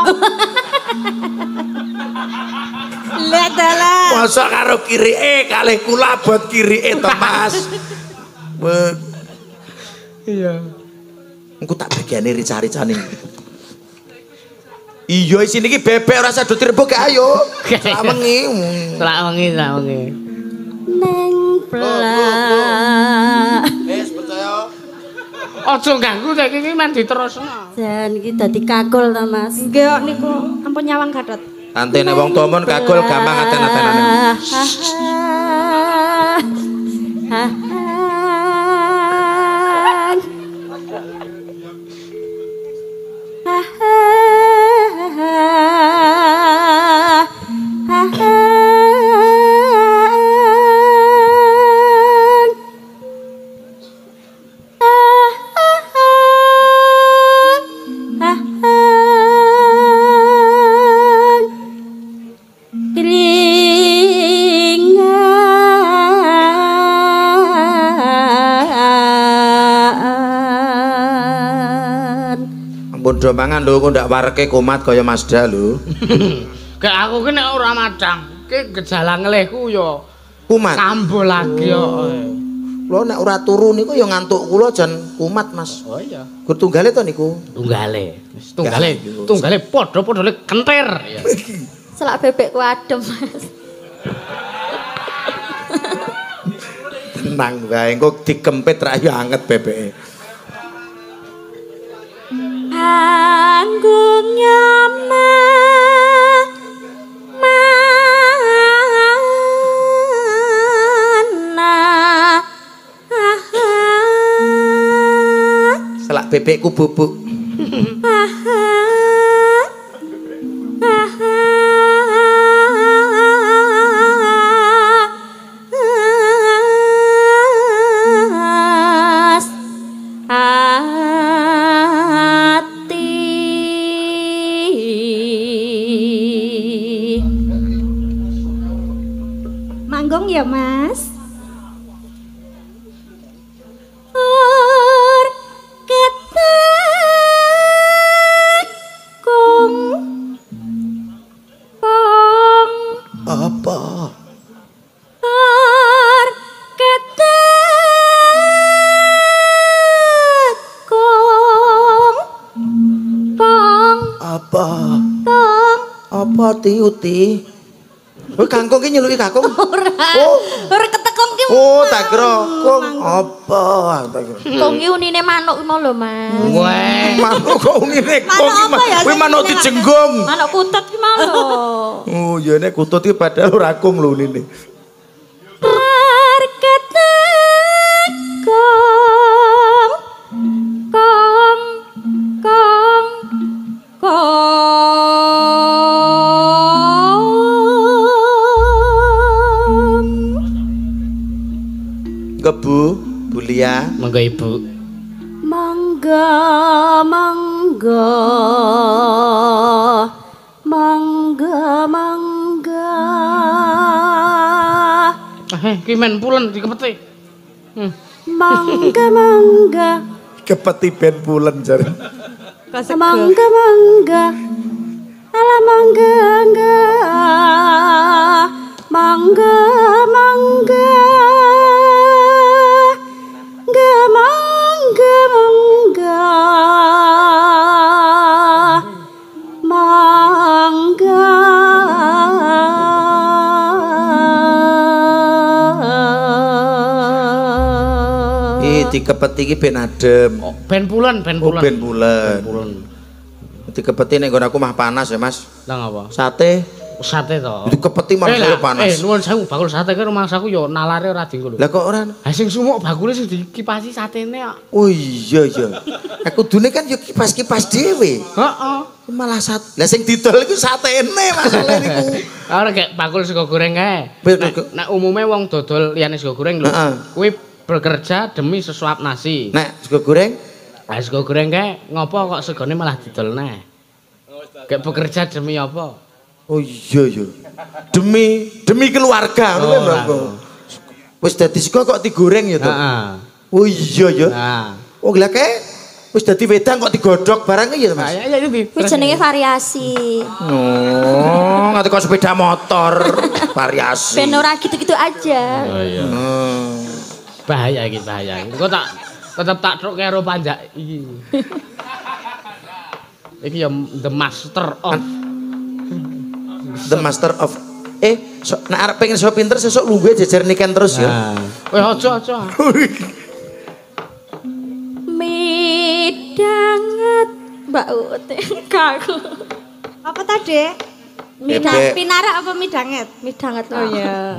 lihat dalah Masa karo kirike kalih kula abot kirike to Mas. Iya. Engko tak bagiane rica-ricane. Iya isine iki bebek ora sadut direbuk ayo. Sak wengi. Selak wengi. Neng plak. Wis percaya. Aja ganggu nek iki men diterusno. Jan iki dadi kakul ta Mas. nggih niku ampun nyawang Gatot Antene wong tomon kagol gampang aten-atenane. Do mangan lho kok ndak wareke kumat kaya Mazda lho. Kayak aku ki nek ora madang, ki gejala ngelihku ya Kumat. kambuh lagi kok. Kula nek ora turu niku ya ngantuk kula jan kumat Mas. Oh iya. Gur tunggale to niku. Tunggale padha-padha kentir. selak bebekku adem Mas Tenang wae engko dikempit ra ya anget bebeke. Anggung nyaman mana Selak bebekku bubuk. Manggung ya Mas Apa? Apa? Apa ti uti? Oh, kangkung ki nyeluki kakung. Ora. Oh. Ora ketekom ki. Oh, tak kira kung apa tak kira. Kong ki unine manuk mau lho, Mas. Weh. Manuk kok unine kung Manuk apa ya, kuwi sing manuk unine dijenggung. Manuk kutut ki mau lho. Oh, ya nek kutut iki padahal ora kung lho unine. Bu, Bulia. Monggo Ibu. Mangga mangga mangga mangga Ki men pulen dikepeti. mangga mangga Kepeti ben pulen jare. mangga mangga ala mangga mangga mangga mangga mangga mangga Dikepeti iki ben adem. Oh, ben pulen, ben Oh, pulen. ben pulen. Ben pulen. Dikepeti nek nggon aku mah panas ya, Mas. Lah ngapa? Sate. Sate to. Dikepeti mah panas. Nuwun sewu bakul sate ki rumahsaku ya nalare ora dienggo lho. Lah kok ora? Ha sing sumuk bakule sing dikipasi satene kok. Oh iya iya. Kudune kan yo kipas-kipas dhewe. Heeh. Malah lah sing didol iku satene masalahe niku. Ora gek bakul sego goreng kae. Nek umume wong dodol liyane sego goreng lho. Kuwi bekerja demi sesuap nasi. Nek sego goreng? Lah sego goreng kae ngopo kok segone malah didolne? Gek bekerja demi apa? Oh iya iya. Demi keluarga ngono lho. Wis dadi sego kok digoreng ya to? Heeh. Oh iya ya. Nah. Oh lah kae wis dadi wedang kok digodhog barang ya Mas. Ya itu Wis jenenge variasi. Oh, nganti kok sepeda motor variasi. Ben ora gitu-gitu aja. Oh iya. Bahaya iki, bahaya. Kok tak tetep tak truk karo panjak iki. Iki ya the master of nek arep pengen iso pinter sesuk lungguhe jejer niken terus ya. Weh aja. Midanget Mbak Ut. Kaku. Apa tadi? Bebek. Pinarak apa midanget? Midanget. Oh iya.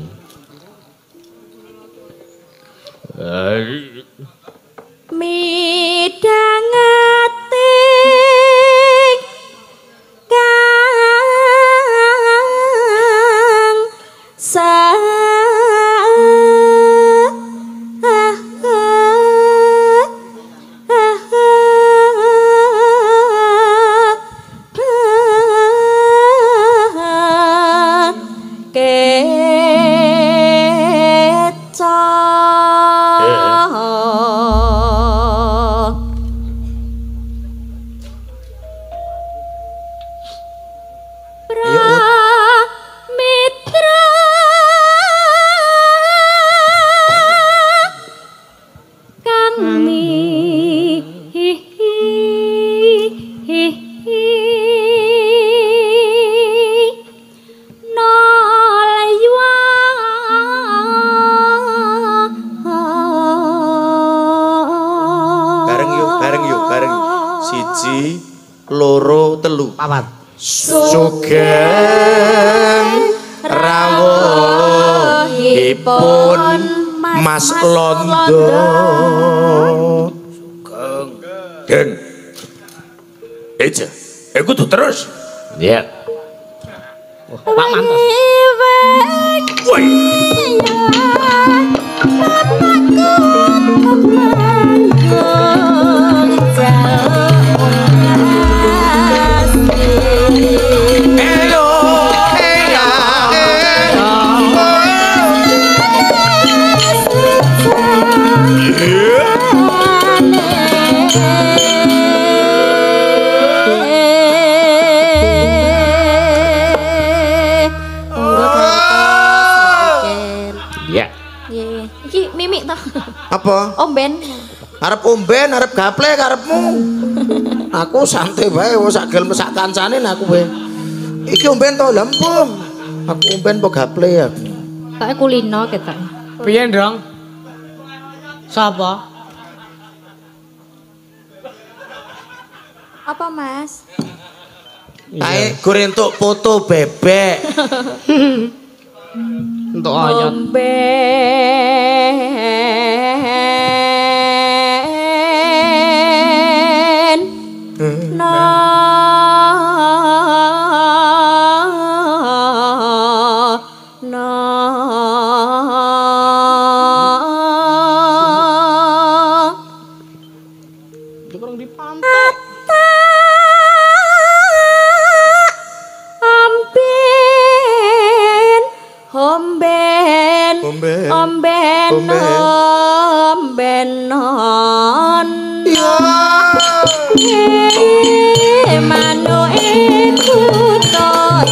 Midangeti kang papat. Sugeng rawuhipun Mas Londo. Geng. Eja, kudu terus. Iya. Pak Mantos. Woi. Apa? Omben. Arep omben, arep gaple karepmu. Aku santai bae wis sak gelem sak kancane aku wae. Iki omben to lempung. Aku umpen po gaple ya. Tak kulino ketok. Piye, Ndrong? Sapa? Apa Mas? Ae goreng entuk foto bebek. Untuk ayat. Ben Kurang dipantai. ombenon mano ikutot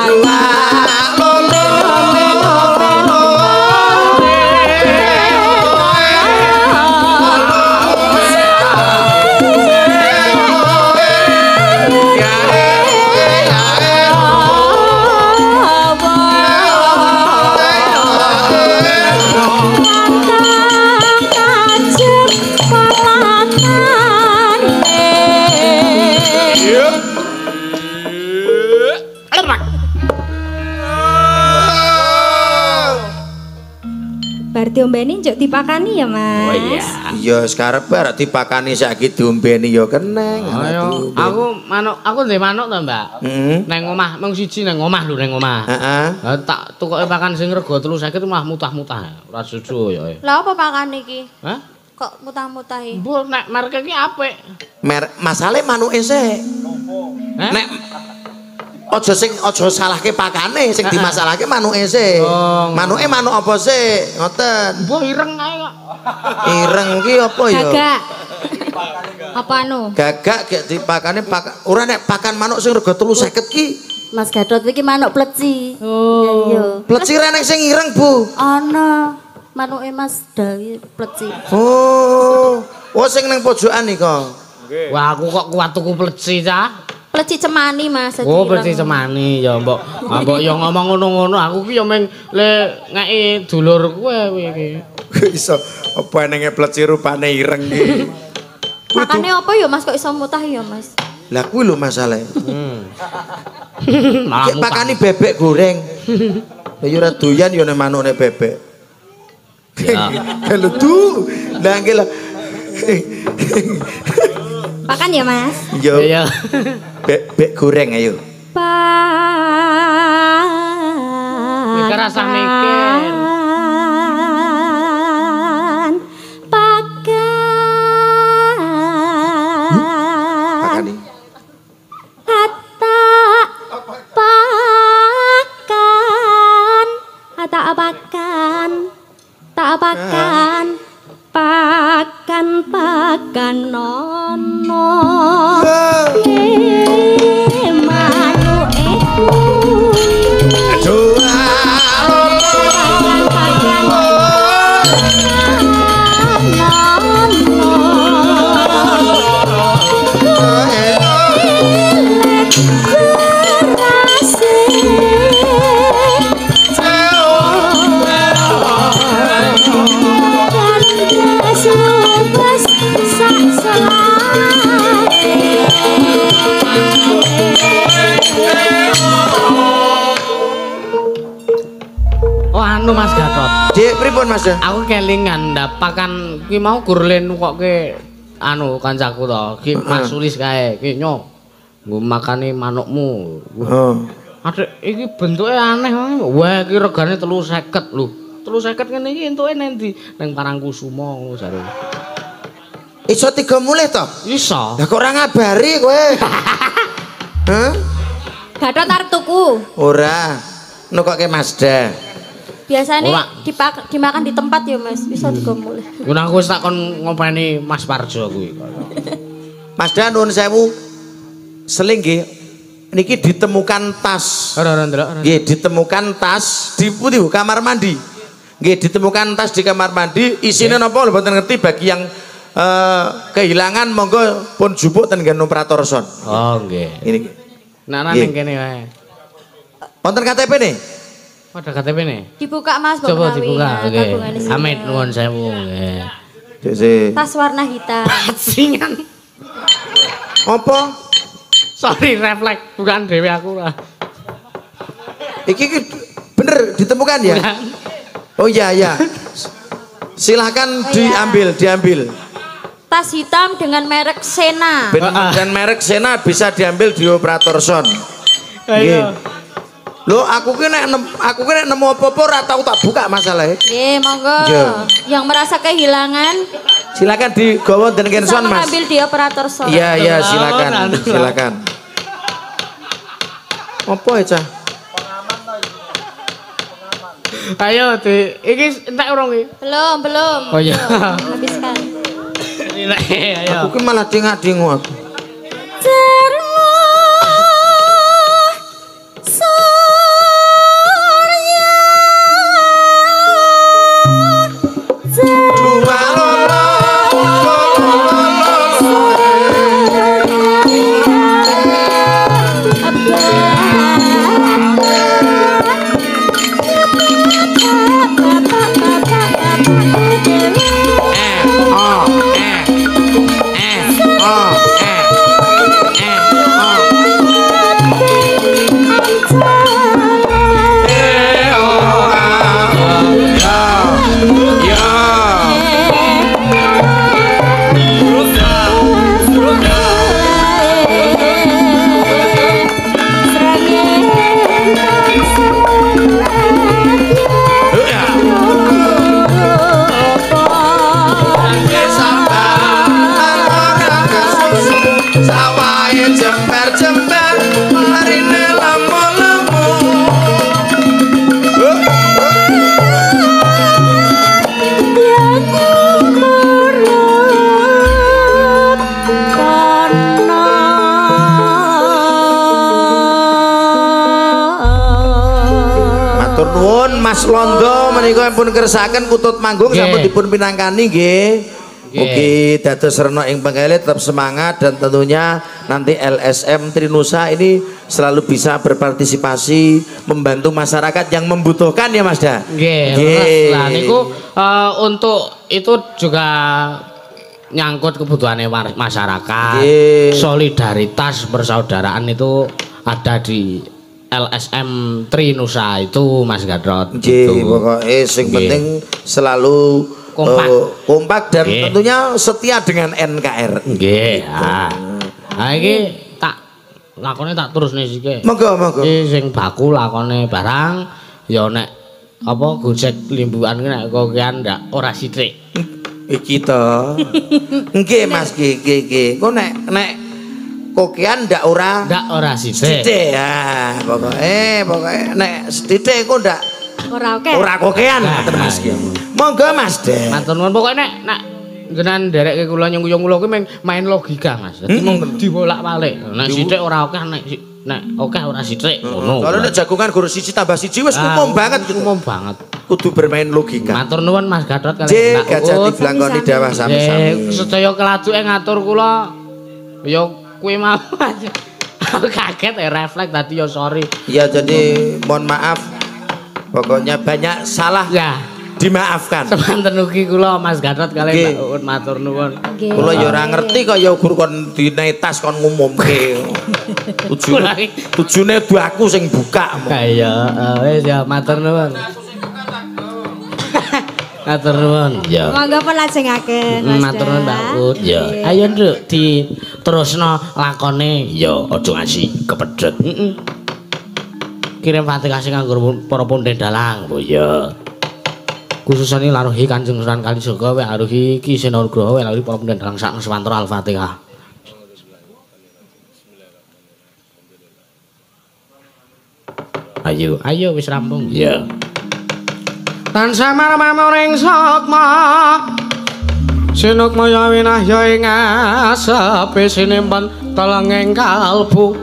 Bar diombeni njuk dipakani ya, Mas. Oh iya. Iya, sekarep arek dipakani saiki diombeni ya keneng. Ayo, aku ndek manuk to, Mbak. Heeh. Neng omah, mung siji neng omah lho neng omah. Heeh. Tak tukoke pakan sing rega 3.000 malah mutah-mutah. Ora susu ya. lah apa pakan iki Hah? kok mutah-mutahi Mbok nek merek iki apik. Masalahe manuke sik. Hah? Nek aja salahke pakane sing dimasalahke manuke sik. Oh. Manuke manuk apa sik? Ngoten. Mbok ireng ae kok. Ireng ki apa ya? Gagak. Apa anu? Gagak gek dipakane ora nek pakan manuk sing rega 350 ki. Mas Gadot iki manuk pleci Oh. iya Pleci reneng sing ireng, Bu. ana manuke Mas Dawi pleci Oh. Oh sing ning pojokan nika. Wah, aku kok kuat tuku pleci cah. pleci cemani Mas Oh, pleci cemani ya, Mbok. Mbok yo ngomong ngono-ngono, aku ki yo meng le ngeki dulur kowe iki. Iso apa enenge pleci rupane ireng ki. makane apa ya Mas kok iso mutah ya Mas Lah kuwi lho masalahe. Malah Ki pakani bebek goreng. Ya ora doyan ya nek manukne bebek. Ya. Kalau tuh, nah gila. Pakan ya, Mas. Yo, Iya. bebek goreng ayo. Mikir rasa mikir. Pakani. pakan nono manuk Oh anu Mas Gatot. Dik pripun Mas? Aku kelingan ndapakan ki mau gurlen koke anu kancaku to. Ki Mas Sulis kae, ki nyo. Nggo makani manukmu. Heeh. Adek iki bentuke aneh. Wah iki regane 350 lho. 350 ngene iki entuke nendi? Ning Parangkusumo ngono jare. Iso 3 mulih to? Iso. Lah kok ora ngabari kowe? Hah? Gatot arep tuku. Ora. Nukoke Mazda. biasanya Ora. dimakan di tempat ya Mas bisa digomol Ngono aku wis takon ngopeni Mas Parjo kuwi. Mazda nuwun sewu. Seling nggih niki ditemukan tas. Ora ndelok. Nggih ditemukan tas di pundi kamar mandi. Nggih ditemukan tas di kamar mandi isine napa lho mboten ngerti bagi yang kehilangan monggo pun jupuk ten nggen operator son. Oh nggih. Ini Nah Nggih. ning kene wae. wonten KTP nih. Ada KTP nih. Dibuka Mas Mbok Coba Menawi. dibuka. Nah, Oke. tabungannya sini. Amit nuwun sewu. Nggih. Tas warna hitam. Singan. Apa? Sorry refleks bukan dewe aku lah. Iki bener ditemukan ya? Oh iya ya. Silakan diambil. Tas hitam dengan merek Sena. Dan merek Sena bisa diambil di operator son. Ayo. Loh aku ki nek nemu apa-apa ora tau tak buka masalahnya. Nggih, monggo. Iya. Yang merasa kehilangan Silakan digawa dan bisa kenson Mas. mengambil di operator son. Iya silakan. Apa ya cah? Ayo iki entek urung iki. Belum. Oh iya. Habiskan. Ayo. Aku ki malah dingak-dingu aku. Mas Londo menika pun kersaken kutut manggung sampun dipun pinangkani nggih. Mugi dados rena ing penggalih tetap semangat dan tentunya nanti LSM Trinusa ini selalu bisa berpartisipasi membantu masyarakat yang membutuhkan ya Mas Da. Nggih. Lah niku untuk itu juga nyangkut kebutuhannya masyarakat. Solidaritas persaudaraan itu ada di LSM Trinusa itu Mas Gadrot. Nggih, pokoknya sing penting selalu kompak dan tentunya setia dengan NKRI. Nggih. Ha iki tak lakone tak terus nih sik. Monggo. Iki sing baku lakone barang ya nek apa Gojek limbukan ki nek kokean ndak ora sithik. Iki to. Nggih Mas nggih. Kok nek kokean ndak ora sithik. Ya, pokoke nek sithik kok ndak ora kokean ngoten Mas. Monggo Mas Den. Matur nuwun pokoke nek jenengan nderekke kula nyung-yung kula kuwi main logika Mas. Dadi mung dibolak-balik. Nek sithik ora akeh nek akeh ora sithik ngono. Kalau nek jagungan guru siji tambah siji wis umum banget gitu. Umum banget. Kudu bermain logika. Matur nuwun Mas Gatot kali Mbak Gajah diblangkoni dawah sami-sami. Sedaya kelajuke ngatur kula ya kuwi mau aja. Aku kaget refleks tadi ya sorry. Ya jadi mohon maaf. Pokoknya banyak salah ya dimaafkan. Semanten ugi kula Mas Gatot kali Mbak Uun matur nuwun. Kula ya ora ngerti kok ya guru kon dinae tas kon ngumumke. Tujune aku sing buka. Iya, wis ya matur nuwun. Matur nuwun. Ya. Monggo pelajengaken Mas. Matur nuwun Mbak Uun. Ya. Ayo Nduk diterusno lakone ya aja ngasih kepedhet. Kirim Fatihah sing kanggo para punden dalang. Oh ya. Khususane laruhi Kanjeng Sunan Kalijaga wa aruhi Ki Senanugraha wa aruhi para punden dalang sak Nuswantara Al-Fatihah. Ayo wis rampung. Ya. Tansah marmamuring sukma sinukmaya winahya ing asepe sinimpen telenging kalbu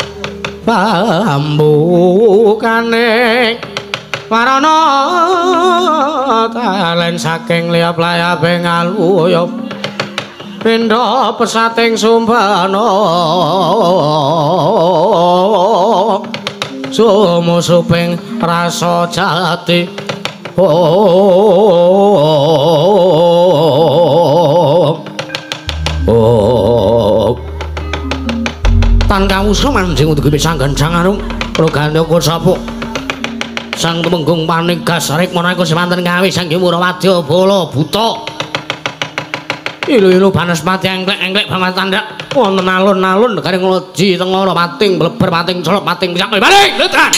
pambukane warana talen saking liap-layaping aluyup pindha pesating sumbana sumusuping rasa jati tan kawusa manjing utuh pisanggan sangarung rogane kusapa sang tumenggung panigas rek menawa semanten ngawi sang Murawati bala buta ilu-ilu Banaspati engklek-engklek banget tandak wonten alun-alun garing loji tengara pating bleber pating colok pating pisak balik letan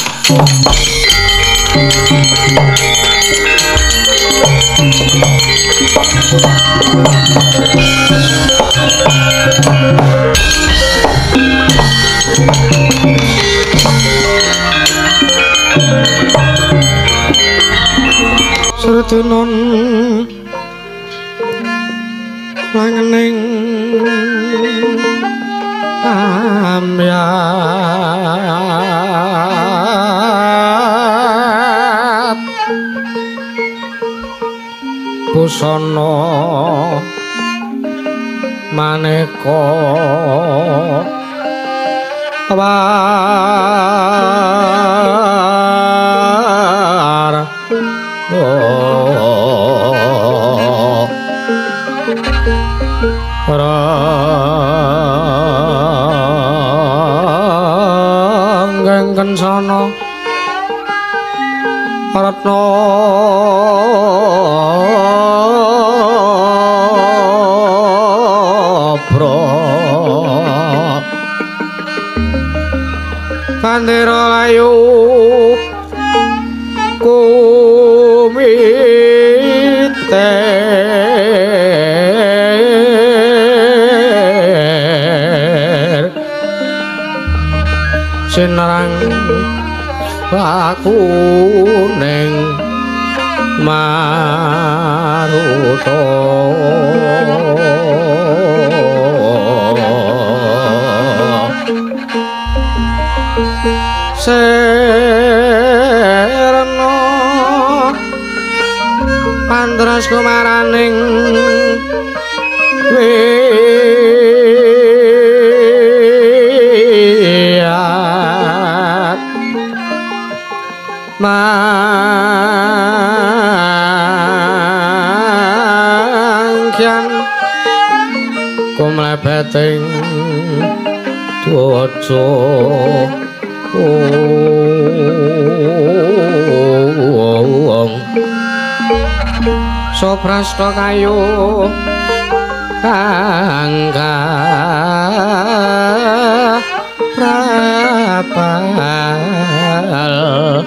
Sertinon langening amyat busana maneka war ranggeng kencana ratna bra kandera layu kumite sinarang aku ning maruta serna pandras kumaraning mangkyan kumlebeting tuwaca soprasta kayu angga prapal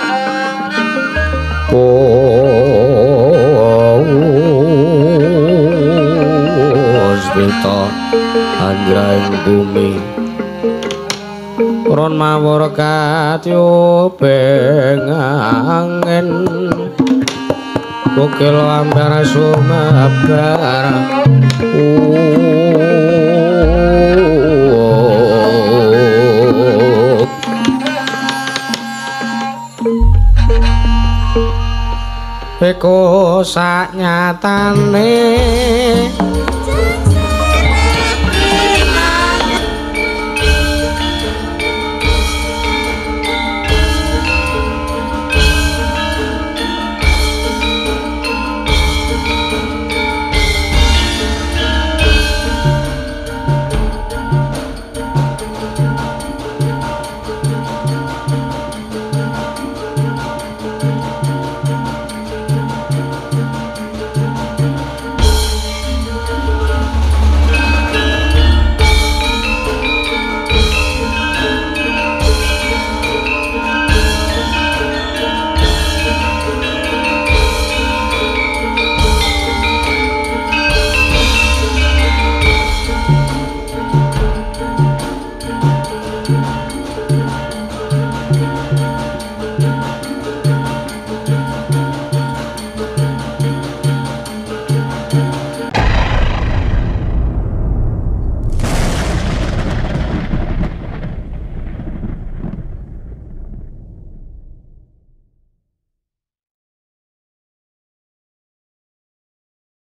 puspita anjraing bumi ron mawur katyo bengangin bukil ambara sumabar Eko sak nyatane